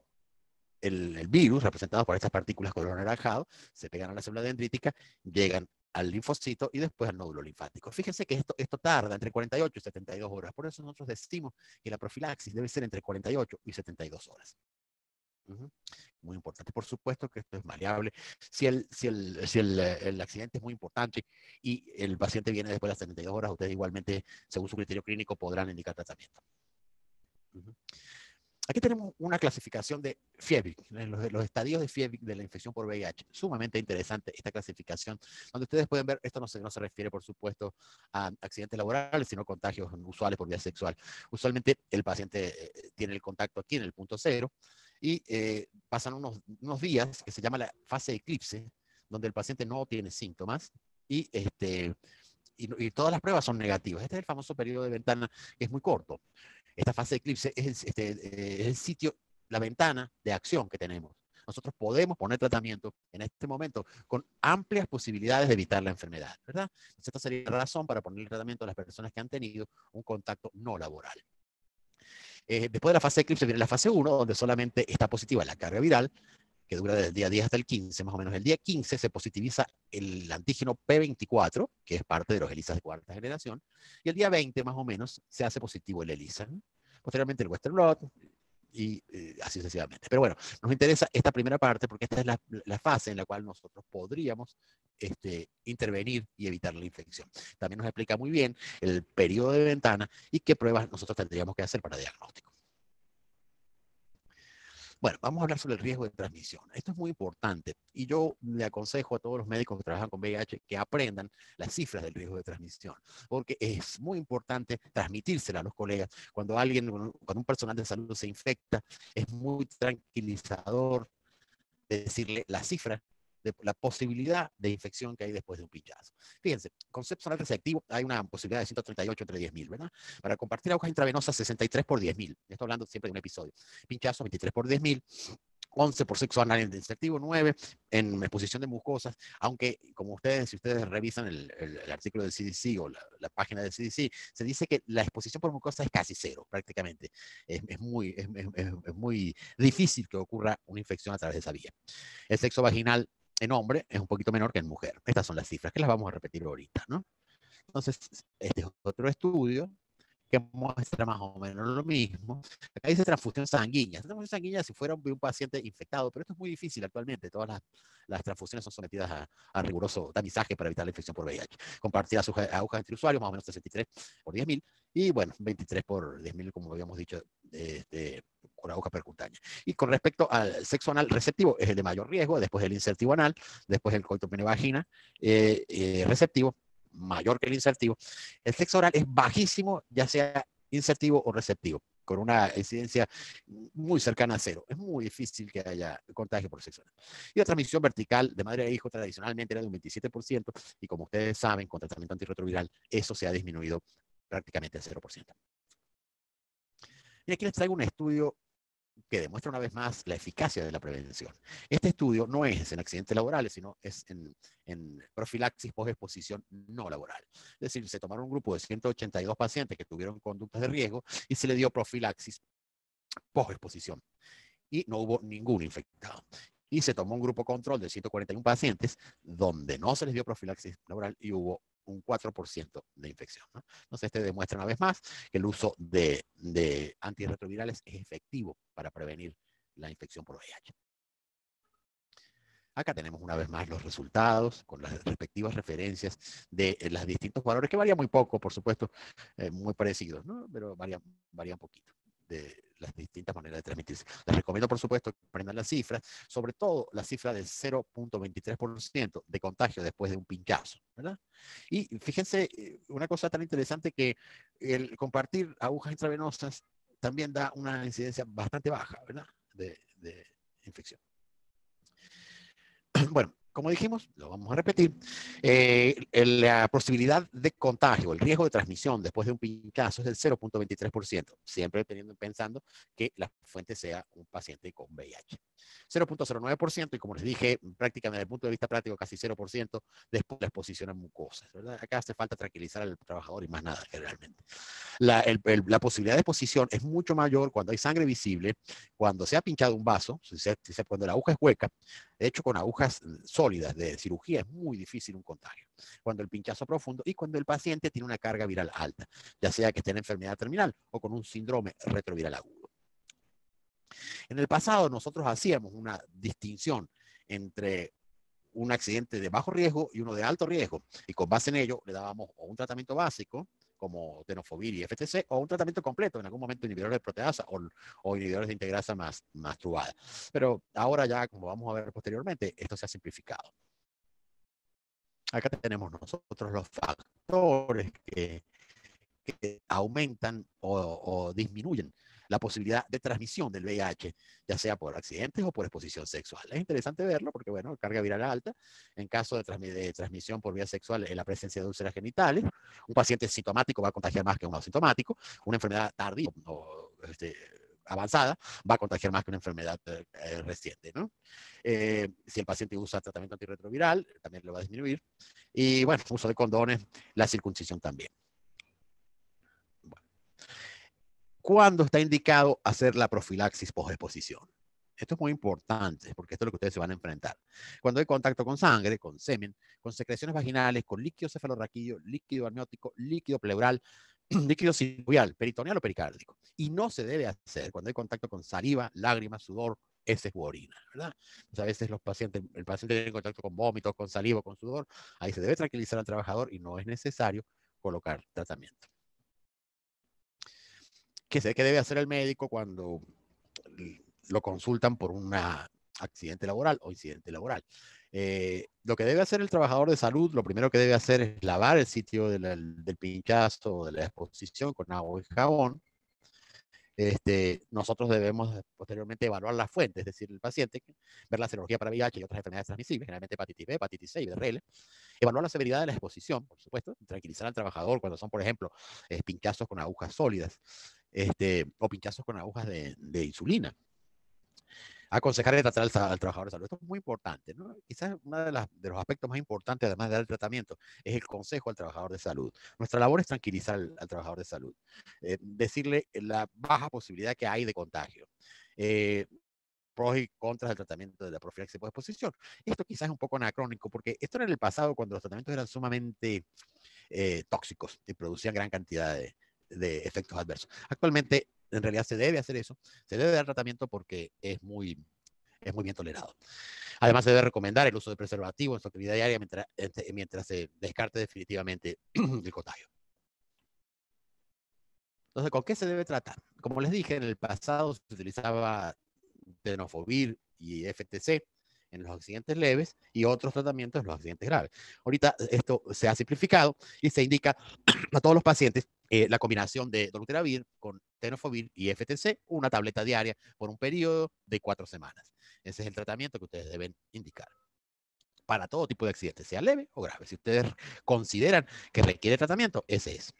S3: el, el virus, representado por estas partículas color anaranjado, se pegan a la célula dendrítica, llegan al linfocito y después al nódulo linfático. Fíjense que esto, esto tarda entre cuarenta y ocho y setenta y dos horas. Por eso nosotros decimos que la profilaxis debe ser entre cuarenta y ocho y setenta y dos horas. Uh-huh. Muy importante. Por supuesto que esto es maleable. Si, el, si, el, si el, el accidente es muy importante y el paciente viene después de las setenta y dos horas, ustedes igualmente, según su criterio clínico, podrán indicar tratamiento. Uh-huh. Aquí tenemos una clasificación de Fiebig, los, los estadios de Fiebig de la infección por V I H. Sumamente interesante esta clasificación, donde ustedes pueden ver, esto no se, no se refiere, por supuesto, a accidentes laborales, sino contagios usuales por vía sexual. Usualmente el paciente eh, tiene el contacto aquí en el punto cero y eh, pasan unos, unos días que se llama la fase de eclipse, donde el paciente no tiene síntomas y, este, y, y todas las pruebas son negativas. Este es el famoso periodo de ventana, que es muy corto. Esta fase de eclipse es el, este, eh, es el sitio, la ventana de acción que tenemos. Nosotros podemos poner tratamiento en este momento con amplias posibilidades de evitar la enfermedad, ¿verdad? Entonces, esta sería la razón para poner el tratamiento a las personas que han tenido un contacto no laboral. Eh, después de la fase de eclipse viene la fase uno, donde solamente está positiva la carga viral, que dura desde el día diez hasta el quince, más o menos. El día quince se positiviza el antígeno P veinticuatro, que es parte de los ELISAs de cuarta generación, y el día veinte, más o menos, se hace positivo el ELISA. Posteriormente el Western blot, y eh, así sucesivamente. Pero bueno, nos interesa esta primera parte porque esta es la, la fase en la cual nosotros podríamos este, intervenir y evitar la infección. También nos explica muy bien el periodo de ventana y qué pruebas nosotros tendríamos que hacer para diagnóstico. Bueno, vamos a hablar sobre el riesgo de transmisión. Esto es muy importante y yo le aconsejo a todos los médicos que trabajan con V I H que aprendan las cifras del riesgo de transmisión, porque es muy importante transmitírsela a los colegas. Cuando alguien, cuando un personal de salud se infecta, es muy tranquilizador decirle la cifra de la posibilidad de infección que hay después de un pinchazo. Fíjense, con sexo anal receptivo hay una posibilidad de ciento treinta y ocho entre diez mil, ¿verdad? Para compartir agujas intravenosas, sesenta y tres por diez mil. Estoy hablando siempre de un episodio. Pinchazo, veintitrés por diez mil. once por sexo anal insertivo, nueve en exposición de mucosas, aunque como ustedes, si ustedes revisan el, el, el artículo del C D C o la, la página del C D C, se dice que la exposición por mucosa es casi cero, prácticamente. Es, es, muy, es, es, es muy difícil que ocurra una infección a través de esa vía. El sexo vaginal en hombre es un poquito menor que en mujer. Estas son las cifras, que las vamos a repetir ahorita, ¿no? Entonces, este es otro estudio que muestra más o menos lo mismo. Acá dice transfusión sanguínea. Transfusión sanguínea si fuera un, un paciente infectado, pero esto es muy difícil actualmente. Todas las, las transfusiones son sometidas a, a riguroso tamizaje para evitar la infección por V I H. Compartidas agujas entre usuarios, más o menos sesenta y tres por diez mil, y bueno, veintitrés por diez mil, como habíamos dicho, este, con aguja percutánea. Y con respecto al sexo anal receptivo, es el de mayor riesgo, después el insertivo anal, después el coito pene-vagina eh, eh, receptivo, mayor que el insertivo. El sexo oral es bajísimo, ya sea insertivo o receptivo, con una incidencia muy cercana a cero. Es muy difícil que haya contagio por sexo oral. Y la transmisión vertical de madre a hijo tradicionalmente era de un veintisiete por ciento, y como ustedes saben, con tratamiento antirretroviral, eso se ha disminuido prácticamente al cero por ciento. Y aquí les traigo un estudio que demuestra una vez más la eficacia de la prevención. Este estudio no es en accidentes laborales, sino es en, en profilaxis post-exposición no laboral. Es decir, se tomaron un grupo de ciento ochenta y dos pacientes que tuvieron conductas de riesgo y se le dio profilaxis post-exposición. Y no hubo ningún infectado. Y se tomó un grupo control de ciento cuarenta y uno pacientes donde no se les dio profilaxis laboral y hubo un cuatro por ciento de infección, ¿no? Entonces, este demuestra una vez más que el uso de, de antirretrovirales es efectivo para prevenir la infección por V I H. Acá tenemos una vez más los resultados con las respectivas referencias de eh, los distintos valores, que varían muy poco, por supuesto, eh, muy parecidos, ¿no? Pero varían, varían poquito de las distintas maneras de transmitirse. Les recomiendo, por supuesto, que aprendan las cifras, sobre todo la cifra del cero punto veintitrés por ciento de contagio después de un pinchazo, ¿verdad? Y fíjense, una cosa tan interesante que el compartir agujas intravenosas también da una incidencia bastante baja, ¿verdad? De, de infección. Bueno, como dijimos, lo vamos a repetir, eh, la posibilidad de contagio, el riesgo de transmisión después de un pinchazo es del cero punto veintitrés por ciento, siempre teniendo pensando que la fuente sea un paciente con V I H. cero punto cero nueve por ciento, y como les dije, prácticamente desde el punto de vista práctico, casi cero por ciento después de la exposición a mucosas, ¿verdad? Acá hace falta tranquilizar al trabajador y más nada, generalmente. La, el, el, la posibilidad de exposición es mucho mayor cuando hay sangre visible, cuando se ha pinchado un vaso, si se, si se, cuando la aguja es hueca. De hecho, con agujas sólidas de cirugía es muy difícil un contagio. Cuando el pinchazo es profundo y cuando el paciente tiene una carga viral alta, ya sea que esté en enfermedad terminal o con un síndrome retroviral agudo. En el pasado nosotros hacíamos una distinción entre un accidente de bajo riesgo y uno de alto riesgo, y con base en ello le dábamos o un tratamiento básico como tenofovir y F T C, o un tratamiento completo, en algún momento inhibidores de proteasa o, o inhibidores de integrasa más, más trubada. Pero ahora ya, como vamos a ver posteriormente, esto se ha simplificado. Acá tenemos nosotros los factores que, que aumentan o, o disminuyen la posibilidad de transmisión del V I H, ya sea por accidentes o por exposición sexual. Es interesante verlo porque, bueno, carga viral alta, en caso de, transmi de transmisión por vía sexual en la presencia de úlceras genitales, un paciente sintomático va a contagiar más que un asintomático, una enfermedad tardía o este, avanzada va a contagiar más que una enfermedad eh, reciente, ¿no? Eh, si el paciente usa tratamiento antirretroviral, también lo va a disminuir. Y, bueno, uso de condones, la circuncisión también. ¿Cuándo está indicado hacer la profilaxis post-exposición? Esto es muy importante porque esto es lo que ustedes se van a enfrentar. Cuando hay contacto con sangre, con semen, con secreciones vaginales, con líquido cefalorraquídeo, líquido amniótico, líquido pleural, líquido sinovial, peritoneal o pericárdico. Y no se debe hacer cuando hay contacto con saliva, lágrimas, sudor, heces u orina, ¿verdad? Pues a veces los pacientes, el paciente tiene contacto con vómitos, con saliva, con sudor. Ahí se debe tranquilizar al trabajador y no es necesario colocar tratamiento. ¿Qué sé que debe hacer el médico cuando lo consultan por un accidente laboral o incidente laboral? Eh, lo que debe hacer el trabajador de salud, lo primero que debe hacer es lavar el sitio de la, del pinchazo o de la exposición con agua y jabón. Este, nosotros debemos posteriormente evaluar las fuentes, es decir, el paciente, ver la serología para V I H y otras enfermedades transmisibles, generalmente hepatitis B, hepatitis C y B R L, evaluar la severidad de la exposición, por supuesto, tranquilizar al trabajador cuando son, por ejemplo, eh, pinchazos con agujas sólidas, este, o pinchazos con agujas de, de insulina. Aconsejar y tratar al, al, trabajador de salud. Esto es muy importante, ¿no? Quizás uno de, las, de los aspectos más importantes, además del tratamiento, es el consejo al trabajador de salud. Nuestra labor es tranquilizar al, al trabajador de salud, eh, decirle la baja posibilidad que hay de contagio. Eh, pros y contras del tratamiento de la profilaxis por exposición. Esto quizás es un poco anacrónico, porque esto era en el pasado cuando los tratamientos eran sumamente eh, tóxicos y producían gran cantidad de, de efectos adversos. Actualmente, en realidad se debe hacer eso, se debe dar tratamiento porque es muy, es muy bien tolerado. Además, se debe recomendar el uso de preservativo en su actividad diaria mientras, mientras se descarte definitivamente el contagio. Entonces, ¿con qué se debe tratar? Como les dije, en el pasado se utilizaba tenofovir y F T C en los accidentes leves y otros tratamientos en los accidentes graves. Ahorita esto se ha simplificado y se indica a todos los pacientes eh, la combinación de dolutegravir con tenofovir y F T C, una tableta diaria por un periodo de cuatro semanas. Ese es el tratamiento que ustedes deben indicar para todo tipo de accidentes, sea leve o grave. Si ustedes consideran que requiere tratamiento, ese es.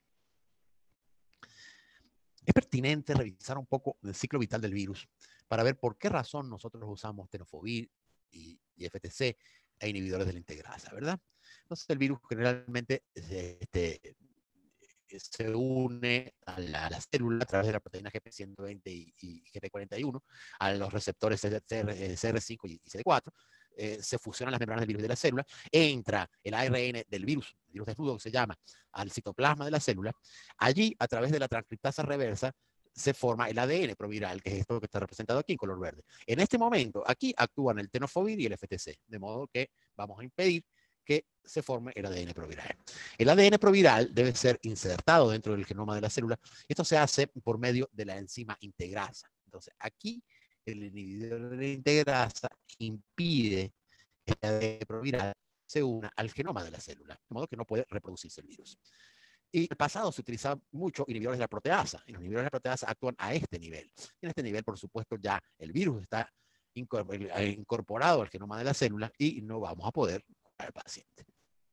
S3: Es pertinente revisar un poco el ciclo vital del virus para ver por qué razón nosotros usamos tenofovir y, y F T C e inhibidores de la integrasa, ¿verdad? Entonces el virus generalmente este, se une a la, a la célula a través de la proteína G P ciento veinte y, y G P cuarenta y uno, a los receptores C R cinco y C D cuatro, eh, se fusionan las membranas del virus de la célula, entra el A R N del virus, el virus desnudo que se llama, al citoplasma de la célula. Allí, a través de la transcriptasa reversa, se forma el A D N proviral, que es esto que está representado aquí en color verde. En este momento, aquí actúan el tenofovir y el F T C, de modo que vamos a impedir que se forme el A D N proviral. El A D N proviral debe ser insertado dentro del genoma de la célula. Esto se hace por medio de la enzima integrasa. Entonces, aquí el inhibidor de la integrasa impide que el A D N proviral se una al genoma de la célula, de modo que no puede reproducirse el virus. Y en el pasado se utilizaban mucho inhibidores de la proteasa, y los inhibidores de la proteasa actúan a este nivel. Y en este nivel, por supuesto, ya el virus está incorporado al genoma de la célula y no vamos a poder curar al paciente.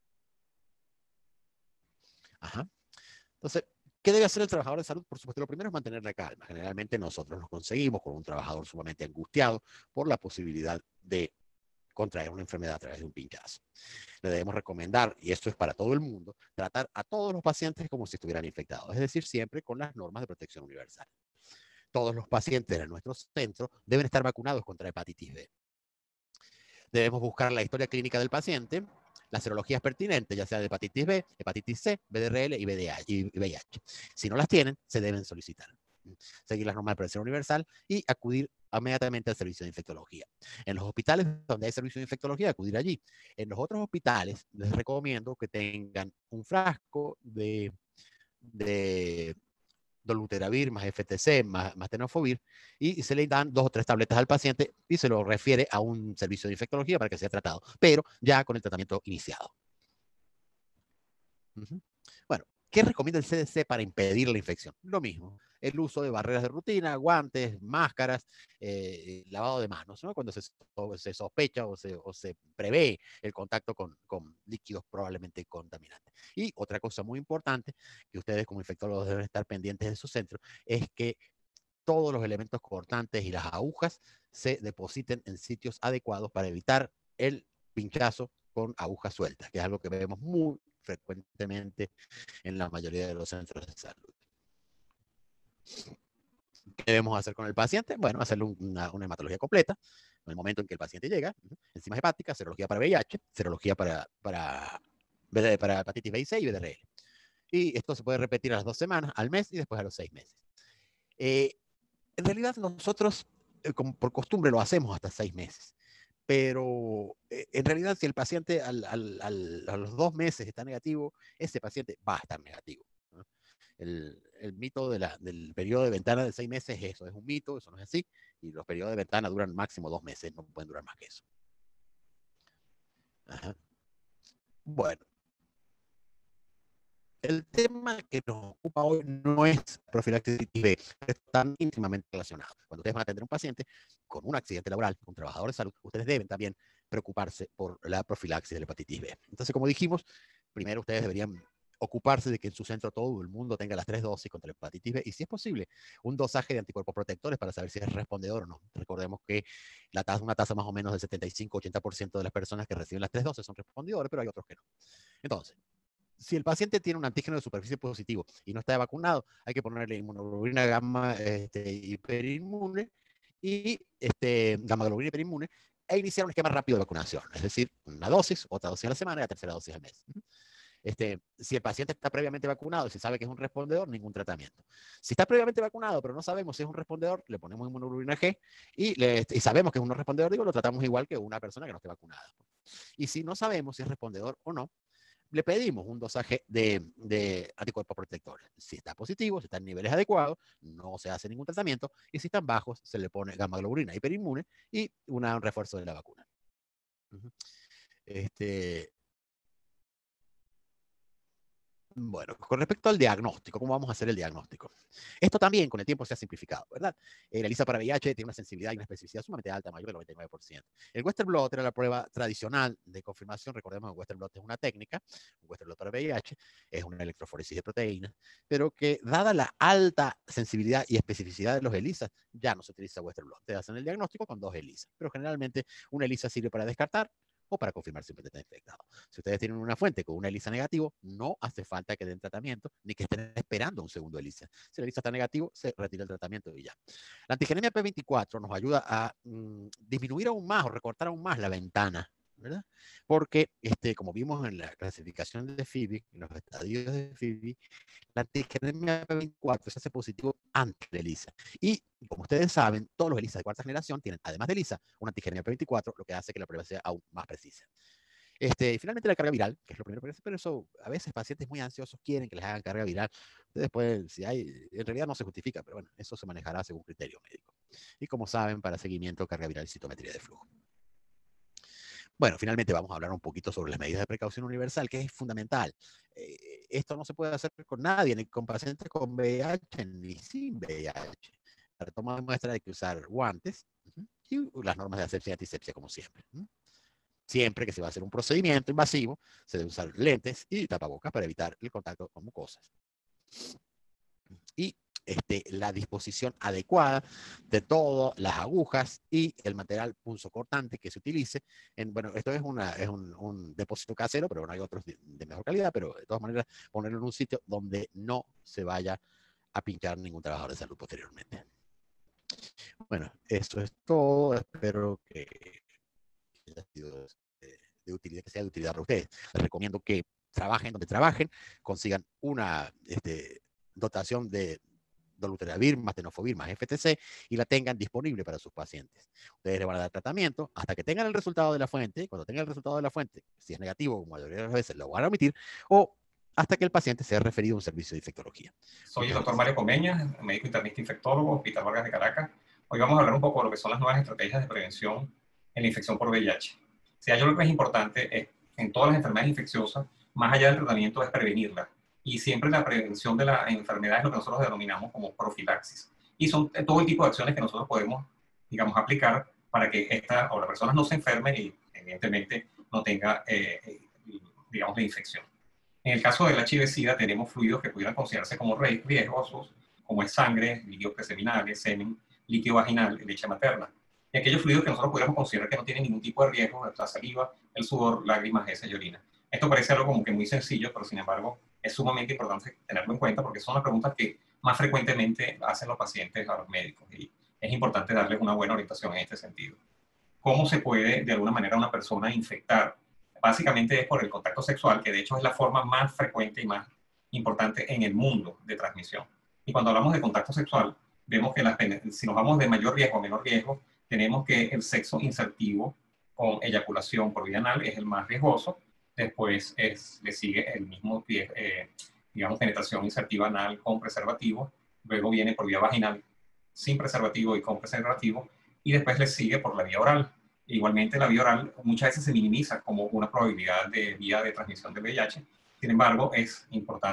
S3: Ajá. Entonces, ¿qué debe hacer el trabajador de salud? Por supuesto, lo primero es mantener la calma. Generalmente nosotros nos conseguimos con un trabajador sumamente angustiado por la posibilidad de contraer una enfermedad a través de un pinchazo. Le debemos recomendar, y esto es para todo el mundo, tratar a todos los pacientes como si estuvieran infectados, es decir, siempre con las normas de protección universal. Todos los pacientes de nuestro centro deben estar vacunados contra hepatitis B. Debemos buscar la historia clínica del paciente, las serologías pertinentes, ya sea de hepatitis B, hepatitis C, B R L y V I H. Si no las tienen, se deben solicitar. Seguir las normas de protección universal y acudir inmediatamente al servicio de infectología. En los hospitales donde hay servicio de infectología, acudir allí. En los otros hospitales, les recomiendo que tengan un frasco de, de dolutegravir más F T C más, más tenofovir y se le dan dos o tres tabletas al paciente y se lo refiere a un servicio de infectología para que sea tratado, pero ya con el tratamiento iniciado. Uh-huh. Bueno, ¿qué recomienda el C D C para impedir la infección? Lo mismo, el uso de barreras de rutina, guantes, máscaras, eh, lavado de manos, ¿no? Cuando se, se sospecha o se, o se prevé el contacto con, con líquidos probablemente contaminantes. Y otra cosa muy importante que ustedes como infectólogos deben estar pendientes en su centro es que todos los elementos cortantes y las agujas se depositen en sitios adecuados para evitar el pinchazo con agujas sueltas, que es algo que vemos muy frecuentemente en la mayoría de los centros de salud. ¿Qué debemos hacer con el paciente? Bueno, hacerle una, una hematología completa en el momento en que el paciente llega, enzimas hepáticas, serología para V I H, serología para, para, para hepatitis B y C y B R L. Y esto se puede repetir a las dos semanas, al mes y después a los seis meses. Eh, en realidad nosotros, eh, como por costumbre, lo hacemos hasta seis meses. Pero eh, en realidad si el paciente al, al, al, a los dos meses está negativo, ese paciente va a estar negativo, ¿no? El, el mito de la, del periodo de ventana de seis meses es eso, es un mito, eso no es así, y los periodos de ventana duran máximo dos meses, no pueden durar más que eso. Ajá. Bueno. el tema que nos ocupa hoy no es profilaxis de hepatitis B, están íntimamente relacionados. Cuando ustedes van a atender a un paciente con un accidente laboral, un trabajador de salud, ustedes deben también preocuparse por la profilaxis de la hepatitis B. Entonces, como dijimos, primero ustedes deberían ocuparse de que en su centro todo el mundo tenga las tres dosis contra la hepatitis B y, si es posible, un dosaje de anticuerpos protectores para saber si es respondedor o no. Recordemos que la tasa, una tasa más o menos del setenta y cinco a ochenta por ciento de las personas que reciben las tres dosis son respondedores, pero hay otros que no. Entonces, si el paciente tiene un antígeno de superficie positivo y no está vacunado, hay que ponerle inmunoglobulina gamma este, hiperinmune y este, gamma globulina hiperinmune e iniciar un esquema rápido de vacunación. Es decir, una dosis, otra dosis a la semana y la tercera dosis al mes. Este, si el paciente está previamente vacunado y se sabe que es un respondedor, ningún tratamiento. Si está previamente vacunado, pero no sabemos si es un respondedor, le ponemos inmunoglobulina G y, le, y sabemos que es un no respondedor, digo, lo tratamos igual que una persona que no esté vacunada. Y si no sabemos si es respondedor o no, le pedimos un dosaje de, de anticuerpos protectores. Si está positivo, si está en niveles adecuados, no se hace ningún tratamiento, y si están bajos, se le pone gamma globulina hiperinmune y una, un refuerzo de la vacuna. Este, Bueno, con respecto al diagnóstico, ¿cómo vamos a hacer el diagnóstico? Esto también con el tiempo se ha simplificado, ¿verdad? Eh, la ELISA para V I H tiene una sensibilidad y una especificidad sumamente alta, mayor del noventa y nueve por ciento. El Western blot era la prueba tradicional de confirmación. Recordemos que el Western blot es una técnica, un Western blot para V I H es una electroforesis de proteínas, pero que dada la alta sensibilidad y especificidad de los ELISA, ya no se utiliza Western blot. Te hacen el diagnóstico con dos ELISA, pero generalmente una ELISA sirve para descartar o para confirmar si está infectado. Si ustedes tienen una fuente con una ELISA negativo, no hace falta que den tratamiento ni que estén esperando un segundo ELISA. Si la ELISA está negativo, se retira el tratamiento y ya. La antigenemia P veinticuatro nos ayuda a mmm, disminuir aún más o recortar aún más la ventana, ¿verdad? Porque, este, como vimos en la clasificación de F I B I, en los estadios de F I B I, la antigenemia P veinticuatro se hace positivo antes de ELISA. Y, como ustedes saben, todos los ELISA de cuarta generación tienen, además de ELISA, una antigenemia P veinticuatro, lo que hace que la prueba sea aún más precisa. Este, finalmente, la carga viral, que es lo primero que hace, pero eso a veces pacientes muy ansiosos quieren que les hagan carga viral. Después, si hay, en realidad no se justifica, pero bueno, eso se manejará según criterio médico. Y como saben, para seguimiento, carga viral y citometría de flujo. Bueno, finalmente vamos a hablar un poquito sobre las medidas de precaución universal, que es fundamental. Eh, esto no se puede hacer con nadie, ni con pacientes con V I H, ni sin V I H. Para tomar muestra hay que usar guantes uh-huh, y las normas de asepsia y antisepsia, como siempre. Uh-huh. Siempre que se va a hacer un procedimiento invasivo, se debe usar lentes y tapabocas para evitar el contacto con mucosas. Y este, la disposición adecuada de todas las agujas y el material punzocortante que se utilice. En, bueno, esto es, una, es un, un depósito casero, pero bueno, hay otros de, de mejor calidad, pero de todas maneras ponerlo en un sitio donde no se vaya a pinchar ningún trabajador de salud posteriormente. Bueno, eso es todo. Espero que haya sido de, de utilidad, que sea de utilidad para ustedes. Les recomiendo que trabajen donde trabajen, consigan una este, dotación de dolutegravir más tenofovir más F T C y la tengan disponible para sus pacientes. Ustedes le van a dar tratamiento hasta que tengan el resultado de la fuente. Cuando tengan el resultado de la fuente, si es negativo, como mayoría de las veces lo van a omitir, o hasta que el paciente sea referido a un servicio de infectología.
S1: Soy el doctor Mario Comeña, médico internista infectólogo, Hospital Vargas de Caracas. Hoy vamos a hablar un poco de lo que son las nuevas estrategias de prevención en la infección por V I H. Si hay algo que es importante es, en todas las enfermedades infecciosas, más allá del tratamiento, es prevenirlas. Y siempre la prevención de la enfermedad es lo que nosotros denominamos como profilaxis. Y son todo el tipo de acciones que nosotros podemos, digamos, aplicar para que esta o la persona no se enferme y, evidentemente, no tenga, eh, digamos, la infección. En el caso del H I V-Sida tenemos fluidos que pudieran considerarse como riesgosos, como es sangre, líquidos preseminales, semen, líquido vaginal, leche materna. Y aquellos fluidos que nosotros pudiéramos considerar que no tienen ningún tipo de riesgo, la saliva, el sudor, lágrimas, heces y orina. Esto parece algo como que muy sencillo, pero sin embargo es sumamente importante tenerlo en cuenta porque son las preguntas que más frecuentemente hacen los pacientes a los médicos y es importante darles una buena orientación en este sentido. ¿Cómo se puede de alguna manera una persona infectar? Básicamente es por el contacto sexual, que de hecho es la forma más frecuente y más importante en el mundo de transmisión. Y cuando hablamos de contacto sexual, vemos que las, si nos vamos de mayor riesgo a menor riesgo, tenemos que el sexo insertivo con eyaculación por vía anal es el más riesgoso. Después es, le sigue el mismo, eh, digamos, penetración insertiva anal con preservativo. Luego viene por vía vaginal sin preservativo y con preservativo. Y después le sigue por la vía oral. Igualmente la vía oral muchas veces se minimiza como una probabilidad de vía de transmisión de V I H. Sin embargo, es importante.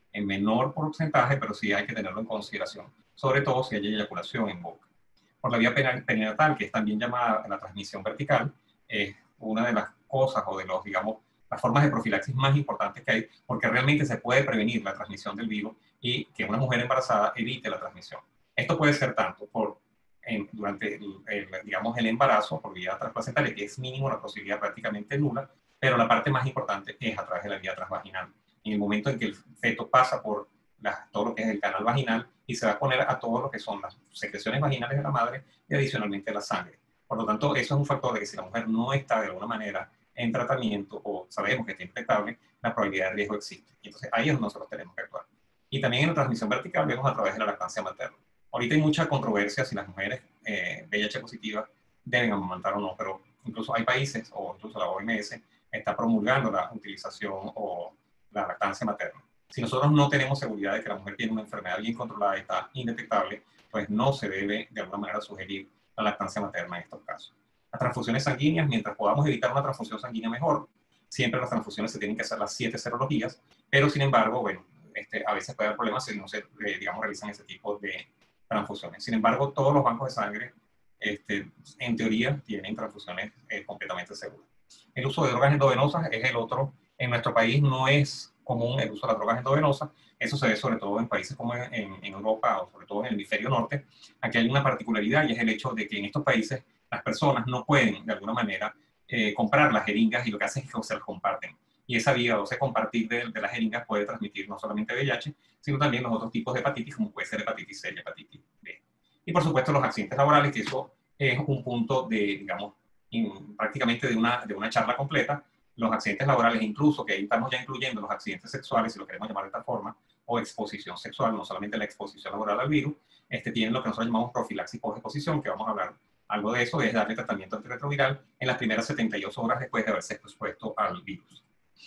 S1: en menor porcentaje, pero sí hay que tenerlo en consideración, sobre todo si hay eyaculación en boca. Por la vía perinatal, que es también llamada la transmisión vertical, es una de las cosas o de los, digamos, las formas de profilaxis más importantes que hay, porque realmente se puede prevenir la transmisión del virus y que una mujer embarazada evite la transmisión. Esto puede ser tanto por, en, durante el, el, digamos, el embarazo por vía transplacentaria, que es mínimo, la posibilidad prácticamente nula, pero la parte más importante es a través de la vía transvaginal. En el momento en que el feto pasa por la, todo lo que es el canal vaginal y se va a poner a todo lo que son las secreciones vaginales de la madre y adicionalmente la sangre. Por lo tanto, eso es un factor de que si la mujer no está de alguna manera en tratamiento o sabemos que está infectable, la probabilidad de riesgo existe. Y entonces ahí es donde nosotros tenemos que actuar. Y también en la transmisión vertical vemos a través de la lactancia materna. Ahorita hay mucha controversia si las mujeres eh, V I H positivas deben amamantar o no, pero incluso hay países, o incluso la O M S, está promulgando la utilización o la lactancia materna. Si nosotros no tenemos seguridad de que la mujer tiene una enfermedad bien controlada y está indetectable, pues no se debe de alguna manera sugerir la lactancia materna en estos casos. Las transfusiones sanguíneas, mientras podamos evitar una transfusión sanguínea mejor, siempre las transfusiones se tienen que hacer las siete serologías, pero sin embargo, bueno, este, a veces puede haber problemas si no se, eh, digamos, realizan ese tipo de transfusiones. Sin embargo, todos los bancos de sangre, este, en teoría, tienen transfusiones eh, completamente seguras. El uso de drogas endovenosas es el otro. En nuestro país no es común el uso de las drogas endovenosas. Eso se ve sobre todo en países como en, en, en Europa o sobre todo en el hemisferio norte. Aquí hay una particularidad y es el hecho de que en estos países las personas no pueden de alguna manera eh, comprar las jeringas y lo que hacen es que se las comparten. Y esa vía, o sea, compartir de, de las jeringas puede transmitir no solamente V I H, sino también los otros tipos de hepatitis, como puede ser hepatitis C y hepatitis B. Y por supuesto los accidentes laborales, que eso es un punto de, digamos, in, prácticamente de una, de una charla completa. Los accidentes laborales, incluso que ahí estamos ya incluyendo los accidentes sexuales, si lo queremos llamar de esta forma, o exposición sexual, no solamente la exposición laboral al virus, este, tienen lo que nosotros llamamos profilaxis post-exposición, que vamos a hablar algo de eso, es darle tratamiento antirretroviral en las primeras setenta y dos horas después de haberse expuesto al virus.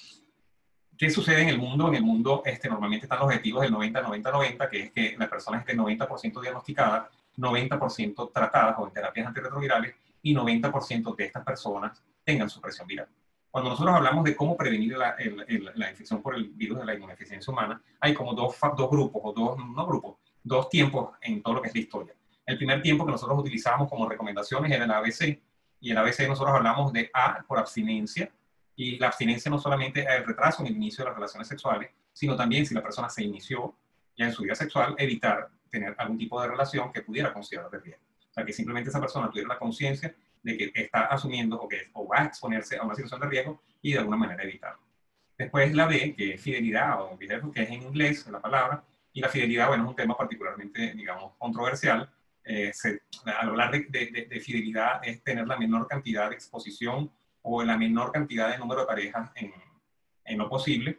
S1: ¿Qué sucede en el mundo? En el mundo este, normalmente están los objetivos del noventa noventa noventa, que es que las personas estén noventa por ciento diagnosticadas, noventa por ciento tratadas o en terapias antirretrovirales y noventa por ciento de estas personas tengan supresión viral. Cuando nosotros hablamos de cómo prevenir la, el, el, la infección por el virus de la inmunodeficiencia humana, hay como dos, dos grupos, o dos, no grupos, dos tiempos en todo lo que es la historia. El primer tiempo que nosotros utilizamos como recomendaciones era el A B C, y el A B C nosotros hablamos de A por abstinencia, y la abstinencia no solamente es el retraso en el inicio de las relaciones sexuales, sino también si la persona se inició ya en su vida sexual, evitar tener algún tipo de relación que pudiera considerar de riesgo. O sea, que simplemente esa persona tuviera la conciencia de que está asumiendo o que o va a exponerse a una situación de riesgo y de alguna manera evitarlo. Después la B, que es fidelidad, o que es en inglés la palabra, y la fidelidad, bueno, es un tema particularmente, digamos, controversial. Eh, se, al hablar de, de, de fidelidad es tener la menor cantidad de exposición o la menor cantidad de número de parejas en, en lo posible.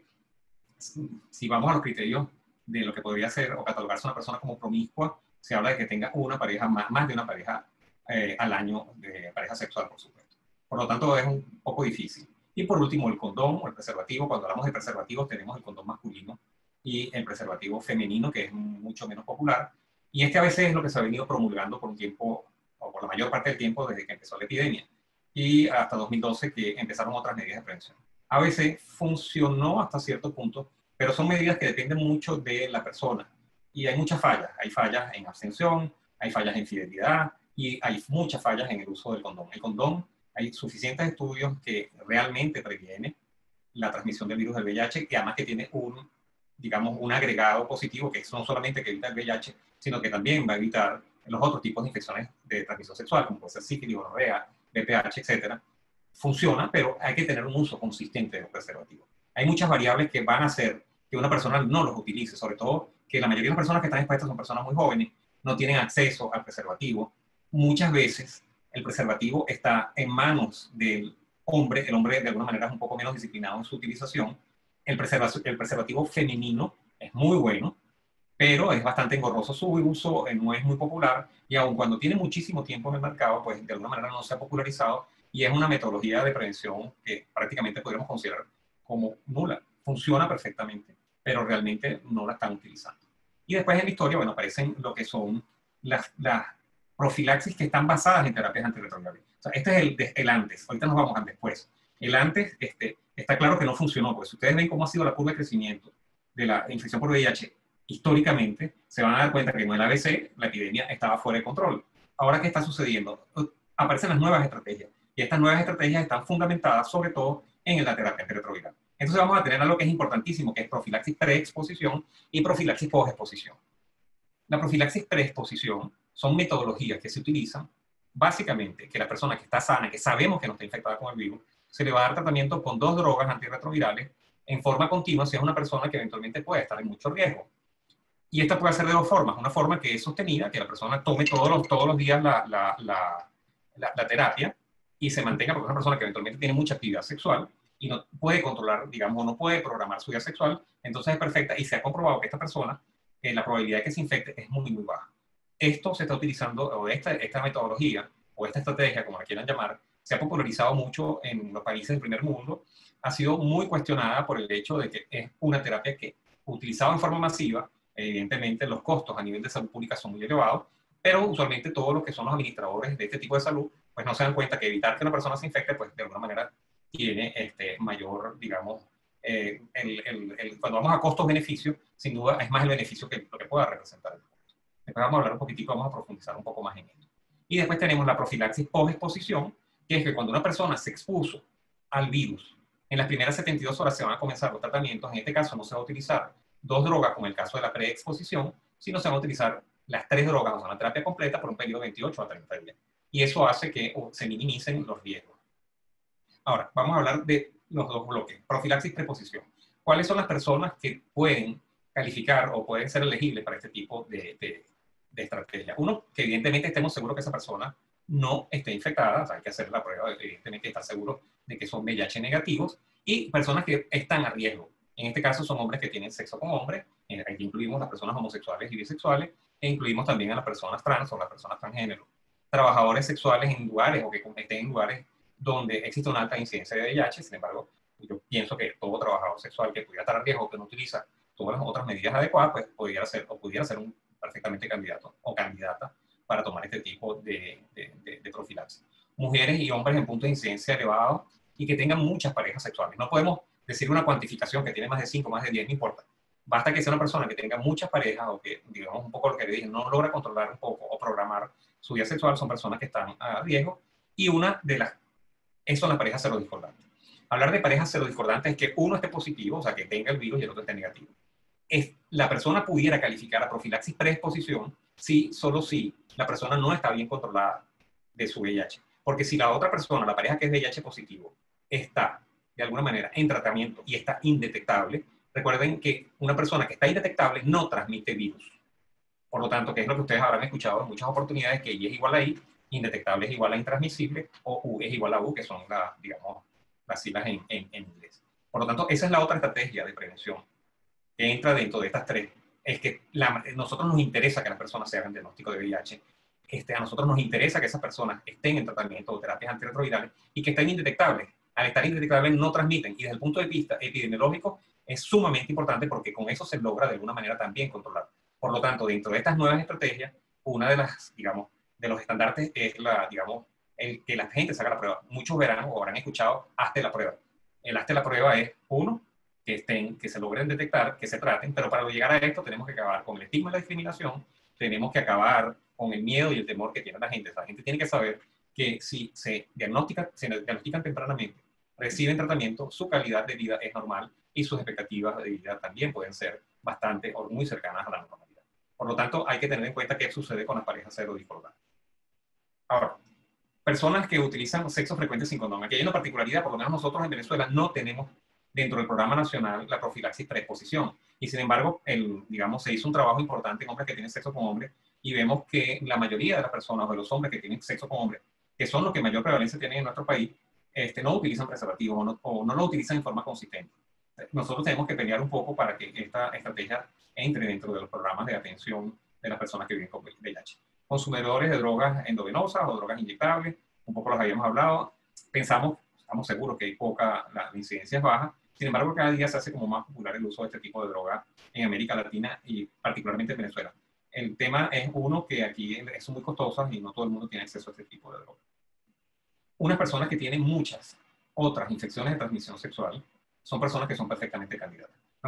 S1: Si vamos a los criterios de lo que podría ser o catalogarse una persona como promiscua, se habla de que tenga una pareja, más, más de una pareja eh, al año de pareja sexual, por supuesto. Por lo tanto, es un poco difícil. Y por último, el condón o el preservativo. Cuando hablamos de preservativos, tenemos el condón masculino y el preservativo femenino, que es mucho menos popular. Y este a veces es lo que se ha venido promulgando por un tiempo, o por la mayor parte del tiempo desde que empezó la epidemia. Y hasta dos mil doce que empezaron otras medidas de prevención. A veces funcionó hasta cierto punto, pero son medidas que dependen mucho de la persona. Y hay muchas fallas. Hay fallas en abstención, hay fallas en fidelidad y hay muchas fallas en el uso del condón. El condón, hay suficientes estudios que realmente previene la transmisión del virus del V I H, que además que tiene un, digamos, un agregado positivo, que es no solamente que evita el V I H, sino que también va a evitar los otros tipos de infecciones de transmisión sexual, como puede ser sífilis, gonorrea, B P H, etcétera. Funciona, pero hay que tener un uso consistente de los preservativos. Hay muchas variables que van a hacer que una persona no los utilice, sobre todo que la mayoría de las personas que están expuestas son personas muy jóvenes, no tienen acceso al preservativo. Muchas veces el preservativo está en manos del hombre, el hombre de alguna manera es un poco menos disciplinado en su utilización. El preservativo, el preservativo femenino es muy bueno, pero es bastante engorroso su uso, no es muy popular, y aun cuando tiene muchísimo tiempo en el mercado, pues de alguna manera no se ha popularizado, y es una metodología de prevención que prácticamente podríamos considerar como nula. Funciona perfectamente, pero realmente no la están utilizando. Y después en la historia, bueno, aparecen lo que son las, las profilaxis que están basadas en terapias antirretrovirales. O sea, este es el, el antes, ahorita nos vamos al después. El antes, este, está claro que no funcionó, porque si ustedes ven cómo ha sido la curva de crecimiento de la infección por V I H, históricamente, se van a dar cuenta que con el A B C la epidemia estaba fuera de control. Ahora, ¿qué está sucediendo? Aparecen las nuevas estrategias. Y estas nuevas estrategias están fundamentadas sobre todo en la terapia antirretroviral. Entonces vamos a tener algo que es importantísimo, que es profilaxis preexposición y profilaxis posexposición. La profilaxis preexposición son metodologías que se utilizan básicamente que la persona que está sana, que sabemos que no está infectada con el virus, se le va a dar tratamiento con dos drogas antirretrovirales en forma continua si es una persona que eventualmente puede estar en mucho riesgo. Y esta puede ser de dos formas. Una forma que es sostenida, que la persona tome todos los, todos los días la, la, la, la, la terapia y se mantenga, porque es una persona que eventualmente tiene mucha actividad sexual y no puede controlar, digamos, no puede programar su vida sexual, entonces es perfecta y se ha comprobado que esta persona, eh, la probabilidad de que se infecte es muy, muy baja. Esto se está utilizando, o esta, esta metodología, o esta estrategia, como la quieran llamar, se ha popularizado mucho en los países del primer mundo, ha sido muy cuestionada por el hecho de que es una terapia que, utilizada en forma masiva, evidentemente los costos a nivel de salud pública son muy elevados, pero usualmente todos los que son los administradores de este tipo de salud, pues no se dan cuenta que evitar que una persona se infecte, pues de alguna manera tiene este mayor, digamos, eh, el, el, el, cuando vamos a costos-beneficios, sin duda es más el beneficio que lo que pueda representar el costo. Después vamos a hablar un poquitico, vamos a profundizar un poco más en esto. Y después tenemos la profilaxis post-exposición, que es que cuando una persona se expuso al virus, en las primeras setenta y dos horas se van a comenzar los tratamientos. En este caso no se va a utilizar dos drogas, como el caso de la preexposición, sino se van a utilizar las tres drogas, o sea, una terapia completa por un periodo de veintiocho a treinta días. Y eso hace que se minimicen los riesgos. Ahora, vamos a hablar de los dos bloques. Profilaxis preexposición. ¿Cuáles son las personas que pueden calificar o pueden ser elegibles para este tipo de, de, de estrategia? Uno, que evidentemente estemos seguros que esa persona no esté infectada, o sea, hay que hacer la prueba, evidentemente estar seguro de que son V I H negativos, y personas que están a riesgo. En este caso son hombres que tienen sexo con hombres, aquí incluimos las personas homosexuales y bisexuales, e incluimos también a las personas trans o las personas transgénero. Trabajadores sexuales en lugares o que estén en lugares donde existe una alta incidencia de V I H, sin embargo, yo pienso que todo trabajador sexual que pudiera estar a riesgo, que no utiliza todas las otras medidas adecuadas, pues pudiera ser, o pudiera ser un perfectamente candidato o candidata para tomar este tipo de, de, de, de profilaxis. Mujeres y hombres en puntos de incidencia elevados y que tengan muchas parejas sexuales. No podemos decir una cuantificación que tiene más de cinco, más de diez, no importa. Basta que sea una persona que tenga muchas parejas o que, digamos, un poco lo que le dije, no logra controlar un poco o programar su vida sexual, son personas que están a riesgo. Y una de las, eso son las parejas serodiscordantes. Hablar de parejas serodiscordantes es que uno esté positivo, o sea, que tenga el virus y el otro esté negativo. Es, la persona pudiera calificar a profilaxis preexposición si, solo si la persona no está bien controlada de su V I H. Porque si la otra persona, la pareja que es V I H positivo, está de alguna manera en tratamiento y está indetectable, recuerden que una persona que está indetectable no transmite virus. Por lo tanto, que es lo que ustedes habrán escuchado en muchas oportunidades, que I es igual a I, indetectable es igual a intransmisible, o U es igual a U, que son la, digamos, las siglas en, en, en inglés. Por lo tanto, esa es la otra estrategia de prevención que entra dentro de estas tres. Es que la, nosotros nos interesa que las personas se hagan diagnóstico de V I H. Este, a nosotros nos interesa que esas personas estén en tratamiento o terapias antirretrovirales y que estén indetectables. Al estar indetectables no transmiten. Y desde el punto de vista epidemiológico es sumamente importante porque con eso se logra de alguna manera también controlar. Por lo tanto, dentro de estas nuevas estrategias, una de las, digamos, de los estandartes es la, digamos, el que la gente saca la prueba. Muchos verán o habrán escuchado, hazte la prueba. El hazte la prueba es, uno, que, estén, que se logren detectar, que se traten, pero para llegar a esto tenemos que acabar con el estigma y la discriminación, tenemos que acabar con el miedo y el temor que tiene la gente. O sea, la gente tiene que saber que si se diagnostican, se diagnostican tempranamente, reciben tratamiento, su calidad de vida es normal y sus expectativas de vida también pueden ser bastante o muy cercanas a la normalidad. Por lo tanto, hay que tener en cuenta qué sucede con las parejas serodiscordantes. Ahora, personas que utilizan sexo frecuente sin condón. Aquí hay una particularidad, por lo menos nosotros en Venezuela no tenemos dentro del programa nacional la profilaxis preexposición. Y sin embargo, el, digamos, se hizo un trabajo importante en hombres que tienen sexo con hombres y vemos que la mayoría de las personas o de los hombres que tienen sexo con hombres, que son los que mayor prevalencia tienen en nuestro país, este, no utilizan preservativos o no, o no lo utilizan en forma consistente. Nosotros tenemos que pelear un poco para que esta estrategia entre dentro de los programas de atención de las personas que viven con V I H. Consumidores de drogas endovenosas o drogas inyectables, un poco los habíamos hablado. Pensamos, estamos seguros que hay poca, la incidencia es baja. Sin embargo, cada día se hace como más popular el uso de este tipo de droga en América Latina y particularmente en Venezuela. El tema es, uno, que aquí son muy costosas y no todo el mundo tiene acceso a este tipo de droga. Unas personas que tienen muchas otras infecciones de transmisión sexual son personas que son perfectamente candidatas.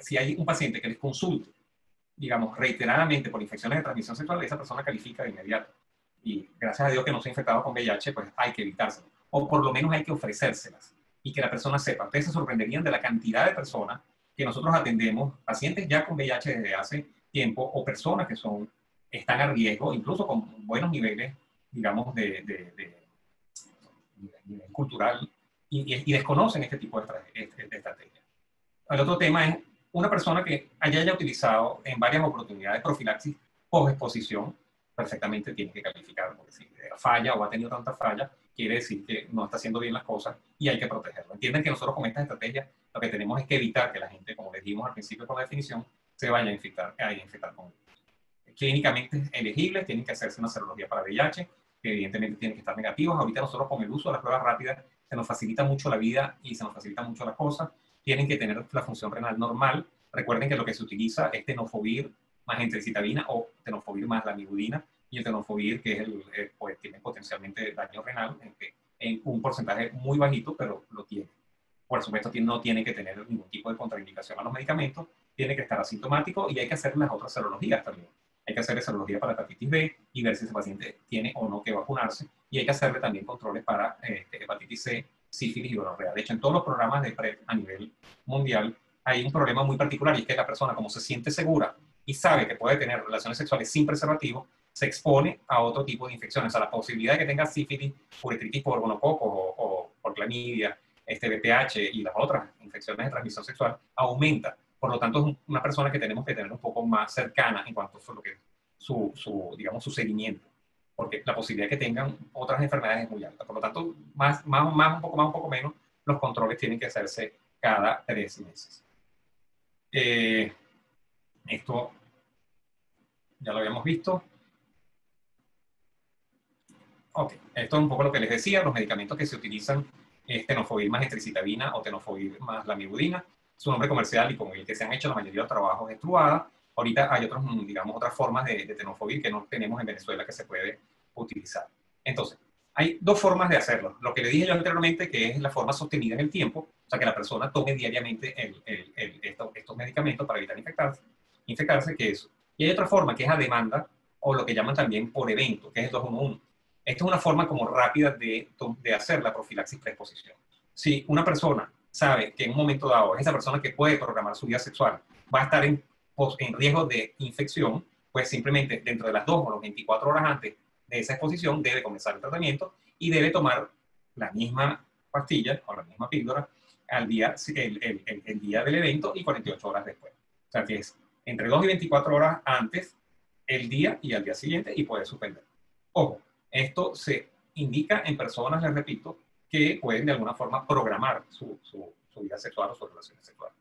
S4: si hay un paciente que les consulte, digamos, reiteradamente por infecciones de transmisión sexual, esa persona califica de inmediato. Y gracias a Dios que no se ha infectado con V I H, pues hay que evitárselo. O por lo menos hay que ofrecérselas. Y que la persona sepa. Ustedes se sorprenderían de la cantidad de personas que nosotros atendemos, pacientes ya con V I H desde hace tiempo, o personas que son, están a riesgo, incluso con buenos niveles, digamos, de, de, de, de nivel cultural, y, y, y desconocen este tipo de, de, de estrategias. El otro tema es una persona que haya, haya utilizado en varias oportunidades profilaxis post-exposición, perfectamente tiene que calificar, porque si falla o ha tenido tanta falla, quiere decir que no está haciendo bien las cosas y hay que protegerlo. Entienden que nosotros con estas estrategias lo que tenemos es que evitar que la gente, como les dijimos al principio con la definición, se vaya a infectar, a infectar con ellos. Clínicamente elegibles, tienen que hacerse una serología para V I H, que evidentemente tienen que estar negativos. Ahorita nosotros con el uso de las pruebas rápidas se nos facilita mucho la vida y se nos facilita mucho las cosas. Tienen que tener la función renal normal. Recuerden que lo que se utiliza es tenofovir más entericitabina o tenofovir más lamivudina, y el tenofovir, que es el, el, pues, tiene potencialmente daño renal, en, que, en un porcentaje muy bajito, pero lo tiene. Por supuesto, no tiene que tener ningún tipo de contraindicación a los medicamentos, tiene que estar asintomático y hay que hacer las otras serologías también. Hay que hacerle serología para hepatitis B y ver si ese paciente tiene o no que vacunarse, y hay que hacerle también controles para eh, hepatitis C, sífilis y gonorrea. De hecho, en todos los programas de PrEP a nivel mundial hay un problema muy particular, y es que la persona, como se siente segura y sabe que puede tener relaciones sexuales sin preservativo, se expone a otro tipo de infecciones. O sea, la posibilidad de que tenga sífilis, uretritis por gonococo o, o por clamidia, este B P H y las otras infecciones de transmisión sexual aumenta. Por lo tanto, es una persona que tenemos que tener un poco más cercana en cuanto a lo que es su, su, digamos, su seguimiento, porque la posibilidad de que tengan otras enfermedades es muy alta. Por lo tanto, más, más, más, un poco más, un poco menos, los controles tienen que hacerse cada tres meses. Eh, esto ya lo habíamos visto. Ok, esto es un poco lo que les decía. Los medicamentos que se utilizan es tenofovir más etricitabina o tenofovir más lamivudina. Su nombre comercial y con el que se han hecho la mayoría de los trabajos es Truada. Ahorita hay otros, digamos, otras formas de, de tenofovir que no tenemos en Venezuela que se puede utilizar. Entonces, hay dos formas de hacerlo. Lo que le dije yo anteriormente, que es la forma sostenida en el tiempo, o sea, que la persona tome diariamente el, el, el, estos, estos medicamentos para evitar infectarse, infectarse, que es eso. Y hay otra forma que es a demanda, o lo que llaman también por evento, que es el dos uno uno. Esto es una forma como rápida de, de hacer la profilaxis preexposición. Si una persona sabe que en un momento dado es esa persona que puede programar su vida sexual, va a estar en, en riesgo de infección, pues simplemente dentro de las dos o las veinticuatro horas antes de esa exposición debe comenzar el tratamiento y debe tomar la misma pastilla o la misma píldora al día, el, el, el, el día del evento y cuarenta y ocho horas después. O sea que es entre dos y veinticuatro horas antes, el día y al día siguiente, y puede suspender. Ojo, esto se indica en personas, les repito, que pueden de alguna forma programar su, su, su vida sexual o sus relaciones sexuales.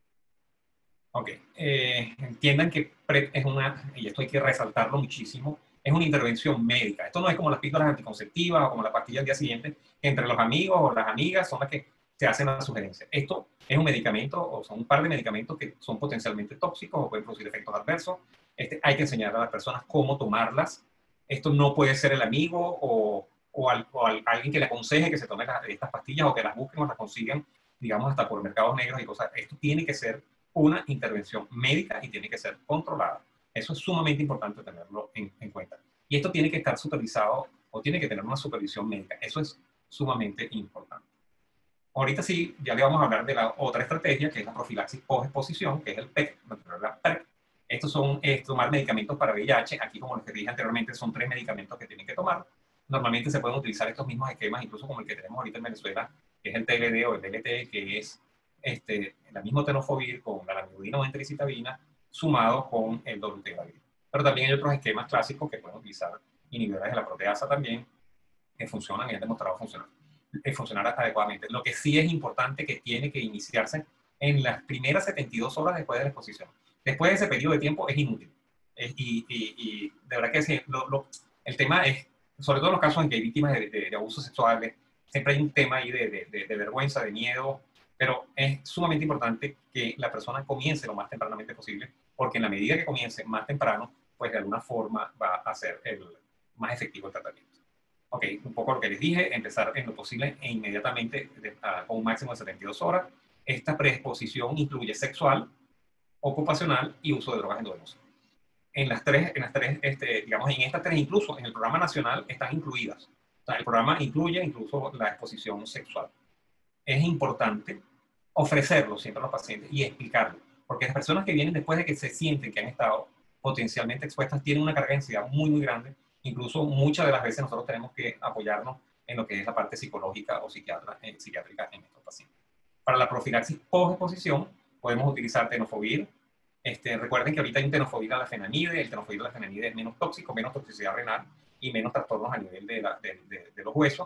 S4: Ok, eh, entiendan que PrEP es una, y esto hay que resaltarlo muchísimo, es una intervención médica. Esto no es como las píldoras anticonceptivas o como la pastilla al día siguiente, que entre los amigos o las amigas son las que se hacen las sugerencias. Esto es un medicamento, o son un par de medicamentos que son potencialmente tóxicos o pueden producir efectos adversos. Este, hay que enseñar a las personas cómo tomarlas. Esto no puede ser el amigo o, o, al, o al, alguien que le aconseje que se tome las, estas pastillas o que las busquen o las consigan, digamos, hasta por mercados negros y cosas. Esto tiene que ser una intervención médica y tiene que ser controlada. Eso es sumamente importante tenerlo en, en cuenta. Y esto tiene que estar supervisado o tiene que tener una supervisión médica. Eso es sumamente importante. Ahorita sí, ya le vamos a hablar de la otra estrategia, que es la profilaxis post-exposición, que es el PEC, la PrEP. Estos son es tomar medicamentos para V I H. Aquí, como les dije anteriormente, son tres medicamentos que tienen que tomar. Normalmente se pueden utilizar estos mismos esquemas, incluso como el que tenemos ahorita en Venezuela, que es el T L D o el D L T, que es este, el mismo tenofovir con la lamivudina o entericitabina sumado con el dolutegravir. Pero también hay otros esquemas clásicos que pueden utilizar inhibidores de la proteasa también, que funcionan y han demostrado funcionar, eh, funcionar adecuadamente. Lo que sí es importante que tiene que iniciarse en las primeras setenta y dos horas después de la exposición. Después de ese periodo de tiempo es inútil. Eh, y, y, y de verdad que sí, lo, lo, el tema es, sobre todo en los casos en que hay víctimas de, de, de abusos sexuales, siempre hay un tema ahí de, de, de, de vergüenza, de miedo, pero es sumamente importante que la persona comience lo más tempranamente posible, porque en la medida que comience más temprano, pues de alguna forma va a ser el más efectivo el tratamiento. Ok, un poco lo que les dije, empezar en lo posible e inmediatamente de, uh, con un máximo de setenta y dos horas. Esta preexposición incluye sexual, ocupacional y uso de drogas endovenosas. En las tres, en las tres este, digamos, en estas tres, incluso en el programa nacional están incluidas. O sea, el programa incluye incluso la exposición sexual. Es importante ofrecerlo siempre a los pacientes y explicarlo, porque las personas que vienen después de que se sienten que han estado potencialmente expuestas tienen una carga de ansiedad muy, muy grande. Incluso muchas de las veces nosotros tenemos que apoyarnos en lo que es la parte psicológica o psiquiatra, eh, psiquiátrica en estos pacientes. Para la profilaxis post-exposición podemos utilizar tenofovir. Este, recuerden que ahorita hay un tenofovir a la fenamide. El tenofovir a la fenamide es menos tóxico, menos toxicidad renal y menos trastornos a nivel de, la, de, de, de los huesos.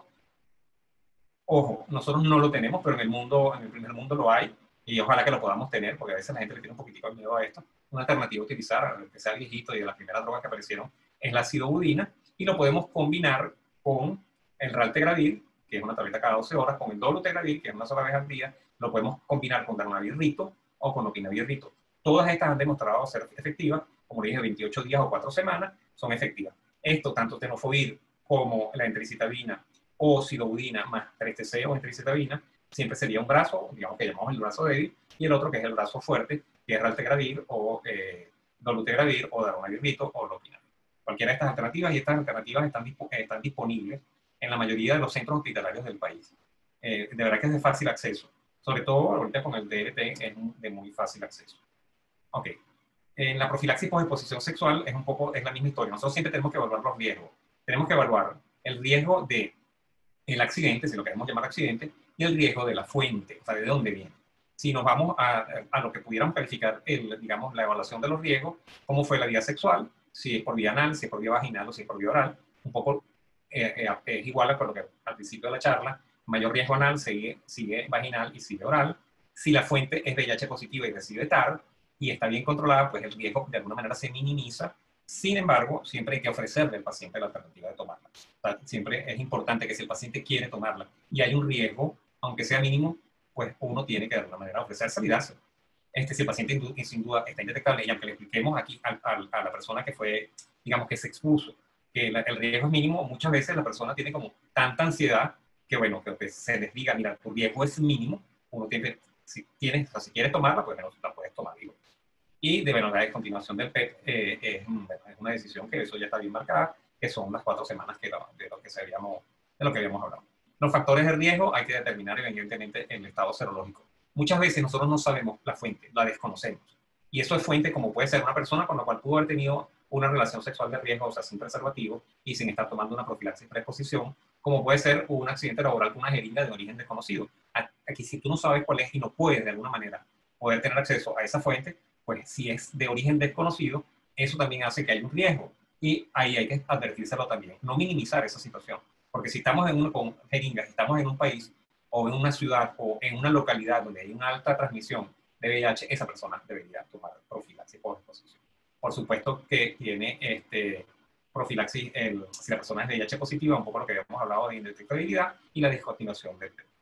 S4: Ojo, nosotros no lo tenemos, pero en el mundo, en el primer mundo lo hay, y ojalá que lo podamos tener, porque a veces la gente le tiene un poquitico de miedo a esto. Una alternativa a utilizar, que sea viejito y de las primeras drogas que aparecieron, es la acidobudina, y lo podemos combinar con el raltegravir, que es una tableta cada doce horas, con el dolutegravir, que es una sola vez al día. Lo podemos combinar con darunavir rito o con opinavir rito. Todas estas han demostrado ser efectivas, como dije, veintiocho días o cuatro semanas, son efectivas. Esto, tanto tenofovir como la entericitabina o silobudina más tres T C o entericitabina, siempre sería un brazo, digamos que llamamos el brazo débil, y el otro que es el brazo fuerte, que es raltegravir o eh, dolutegravir o darunavir rito o lopinavir. Cualquiera de estas alternativas, y estas alternativas están, disp están disponibles en la mayoría de los centros hospitalarios del país. Eh, de verdad que es de fácil acceso. Sobre todo ahorita con el D L T es de muy fácil acceso. Ok. En la profilaxis por exposición sexual es un poco, es la misma historia. Nosotros siempre tenemos que evaluar los riesgos. Tenemos que evaluar el riesgo de el accidente, si lo queremos llamar accidente, y el riesgo de la fuente, o sea, de dónde viene. Si nos vamos a, a lo que pudiéramos calificar, el, digamos, la evaluación de los riesgos, cómo fue la vía sexual, si es por vía anal, si es por vía vaginal o si es por vía oral, un poco eh, eh, es igual a lo que al principio de la charla, mayor riesgo anal, sigue, sigue vaginal y sigue oral. Si la fuente es V I H positiva y recibe T A R y está bien controlada, pues el riesgo de alguna manera se minimiza. Sin embargo, siempre hay que ofrecerle al paciente la alternativa de tomarla. O sea, siempre es importante que si el paciente quiere tomarla y hay un riesgo, aunque sea mínimo, pues uno tiene que de alguna manera ofrecer salida. Este, si el paciente sin duda está indetectable, y aunque le expliquemos aquí a, a, a la persona que fue, digamos, que se expuso, que la, el riesgo es mínimo, muchas veces la persona tiene como tanta ansiedad que, bueno, que pues, se les diga, mira, tu riesgo es mínimo, uno tiene, si, tienes, o sea, si quieres tomarla, pues menos la puedes tomar, digo. Y de bueno, la descontinuación del P E P eh, es, es una decisión que eso ya está bien marcada, que son las cuatro semanas que lo, de, lo que habíamos, de lo que habíamos hablado. Los factores de riesgo hay que determinar evidentemente el estado serológico. Muchas veces nosotros no sabemos la fuente, la desconocemos. Y eso es fuente como puede ser una persona con la cual pudo haber tenido una relación sexual de riesgo, o sea, sin preservativo y sin estar tomando una profilaxis preexposición, como puede ser un accidente laboral con una jeringa de origen desconocido. Aquí si tú no sabes cuál es y no puedes de alguna manera poder tener acceso a esa fuente, pues si es de origen desconocido, eso también hace que haya un riesgo. Y ahí hay que advertírselo también, no minimizar esa situación. Porque si estamos en uno, con jeringas, estamos en un país o en una ciudad o en una localidad donde hay una alta transmisión de V I H, esa persona debería tomar profilaxis por exposición. Por supuesto que tiene este, profilaxis, el, si la persona es V I H positiva, un poco lo que habíamos hablado de indetectabilidad y la descontinuación del P E P.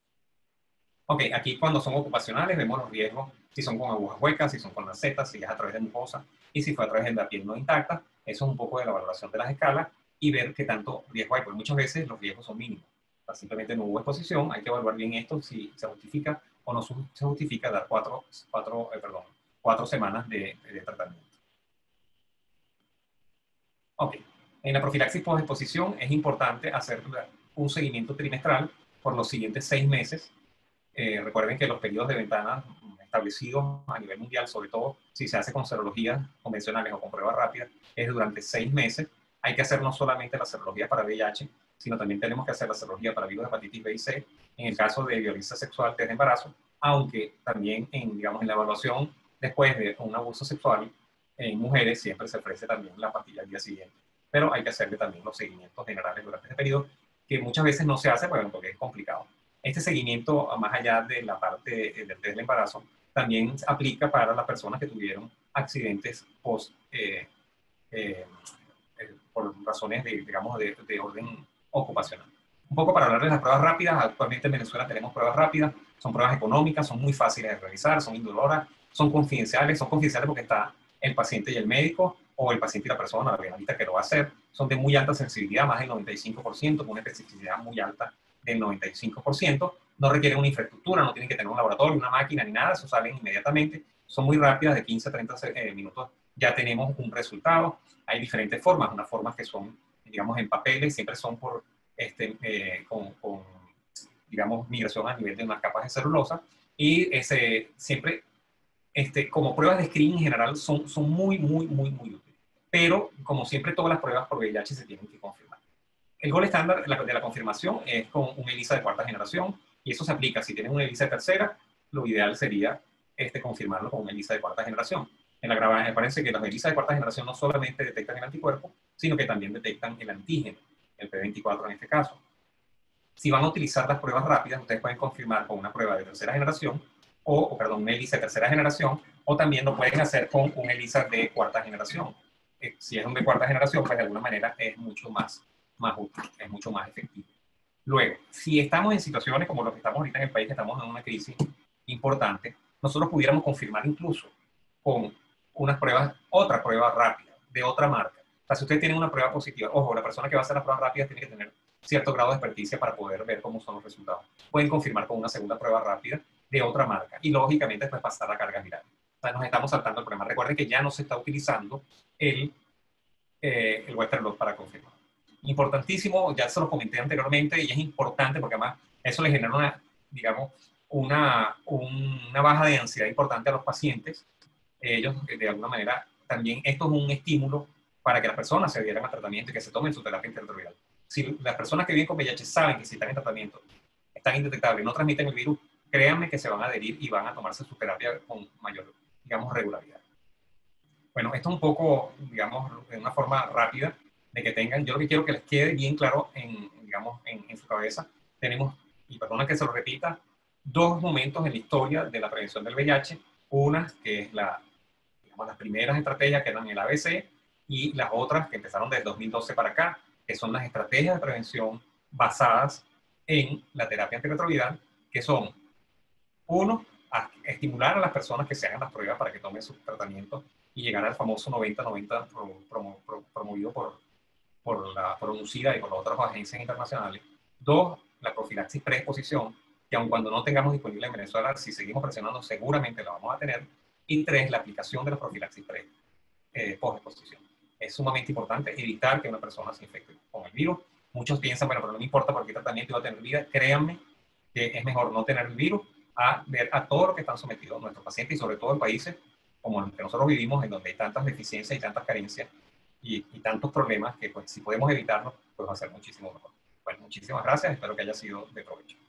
S4: Ok, aquí cuando son ocupacionales vemos los riesgos, si son con agujas huecas, si son con lancetas, si es a través de mucosa y si fue a través de la piel no intacta. Eso es un poco de la valoración de las escalas y ver qué tanto riesgo hay, porque muchas veces los riesgos son mínimos. O sea, simplemente no hubo exposición, hay que evaluar bien esto, si se justifica o no se justifica dar cuatro, cuatro, eh, perdón, cuatro semanas de, de tratamiento. Ok, en la profilaxis post-exposición es importante hacer un seguimiento trimestral por los siguientes seis meses. Eh, recuerden que los periodos de ventana establecidos a nivel mundial, sobre todo si se hace con serologías convencionales o con pruebas rápidas, es durante seis meses. Hay que hacer no solamente la serología para V I H, sino también tenemos que hacer la serología para virus de hepatitis B y C, en el caso de violencia sexual tras embarazo, aunque también en, digamos, en la evaluación después de un abuso sexual en mujeres siempre se ofrece también la pastilla al día siguiente. Pero hay que hacerle también los seguimientos generales durante este periodo, que muchas veces no se hace porque es complicado. Este seguimiento, más allá de la parte del test del embarazo, también aplica para las personas que tuvieron accidentes post, eh, eh, eh, por razones de, digamos, de, de orden ocupacional. Un poco para hablar de las pruebas rápidas, actualmente en Venezuela tenemos pruebas rápidas, son pruebas económicas, son muy fáciles de realizar, son indoloras, son confidenciales, son confidenciales porque está el paciente y el médico, o el paciente y la persona, la renalista que lo va a hacer, son de muy alta sensibilidad, más del noventa y cinco por ciento, con una especificidad muy alta del noventa y cinco por ciento, no requieren una infraestructura, no tienen que tener un laboratorio, una máquina ni nada, eso salen inmediatamente, son muy rápidas, de quince a treinta eh, minutos ya tenemos un resultado. Hay diferentes formas, unas formas que son, digamos, en papeles, siempre son por, este, eh, con, con, digamos, migración a nivel de unas capas de celulosa, y ese, siempre, este, como pruebas de screening en general, son, son muy, muy, muy, muy útiles. Pero, como siempre, todas las pruebas por V I H se tienen que confirmar. El gol estándar de la confirmación es con un ELISA de cuarta generación, y eso se aplica si tienes un ELISA de tercera, lo ideal sería este, confirmarlo con un ELISA de cuarta generación. En la grabación me parece que los ELISA de cuarta generación no solamente detectan el anticuerpo, sino que también detectan el antígeno, el P veinticuatro en este caso. Si van a utilizar las pruebas rápidas, ustedes pueden confirmar con una prueba de tercera generación, o, o perdón, un ELISA de tercera generación, o también lo pueden hacer con un ELISA de cuarta generación. Eh, si es un de cuarta generación, pues de alguna manera es mucho más, más útil, es mucho más efectivo. Luego, si estamos en situaciones como lo que estamos ahorita en el país, que estamos en una crisis importante, nosotros pudiéramos confirmar incluso con unas pruebas, otra prueba rápida, de otra marca. O sea, si ustedes tienen una prueba positiva, ojo, la persona que va a hacer las pruebas rápidas tiene que tener cierto grado de experticia para poder ver cómo son los resultados. Pueden confirmar con una segunda prueba rápida de otra marca y, lógicamente, después pasar a carga viral. O sea, nos estamos saltando el problema. Recuerden que ya no se está utilizando el, eh, el Western blot para confirmar. Importantísimo, ya se lo comenté anteriormente, y es importante porque además eso le genera una, digamos, una, una baja de ansiedad importante a los pacientes. Ellos, de alguna manera, también esto es un estímulo para que las personas se adhieran al tratamiento y que se tomen su terapia antirretroviral. Si las personas que viven con V I H saben que si están en tratamiento, están indetectables, no transmiten el virus, créanme que se van a adherir y van a tomarse su terapia con mayor, digamos, regularidad. Bueno, esto es un poco, digamos, de una forma rápida de que tengan, yo lo que quiero que les quede bien claro en, digamos, en, en su cabeza. Tenemos, y perdona que se lo repita, dos momentos en la historia de la prevención del V I H. Una que es la, digamos, las primeras estrategias que eran el A B C, y las otras que empezaron desde dos mil doce para acá, que son las estrategias de prevención basadas en la terapia antirretroviral, que son, uno, a estimular a las personas que se hagan las pruebas para que tomen su tratamiento y llegar al famoso noventa noventa pro, pro, pro, promovido por, por la producida y por las otras agencias internacionales. Dos, la profilaxis preexposición, que aun cuando no tengamos disponible en Venezuela, si seguimos presionando seguramente la vamos a tener. Y tres, la aplicación de la profilaxis pre, eh, post-exposición. Es sumamente importante evitar que una persona se infecte con el virus. Muchos piensan, bueno, pero no me importa porque tratamiento iba a tener vida. Créanme que es mejor no tener el virus a ver a todo lo que están sometidos nuestros pacientes, y sobre todo en países como los que nosotros vivimos, en donde hay tantas deficiencias y tantas carencias y, y tantos problemas que, pues, si podemos evitarlos, pues va a ser muchísimo mejor. Bueno, muchísimas gracias, espero que haya sido de provecho.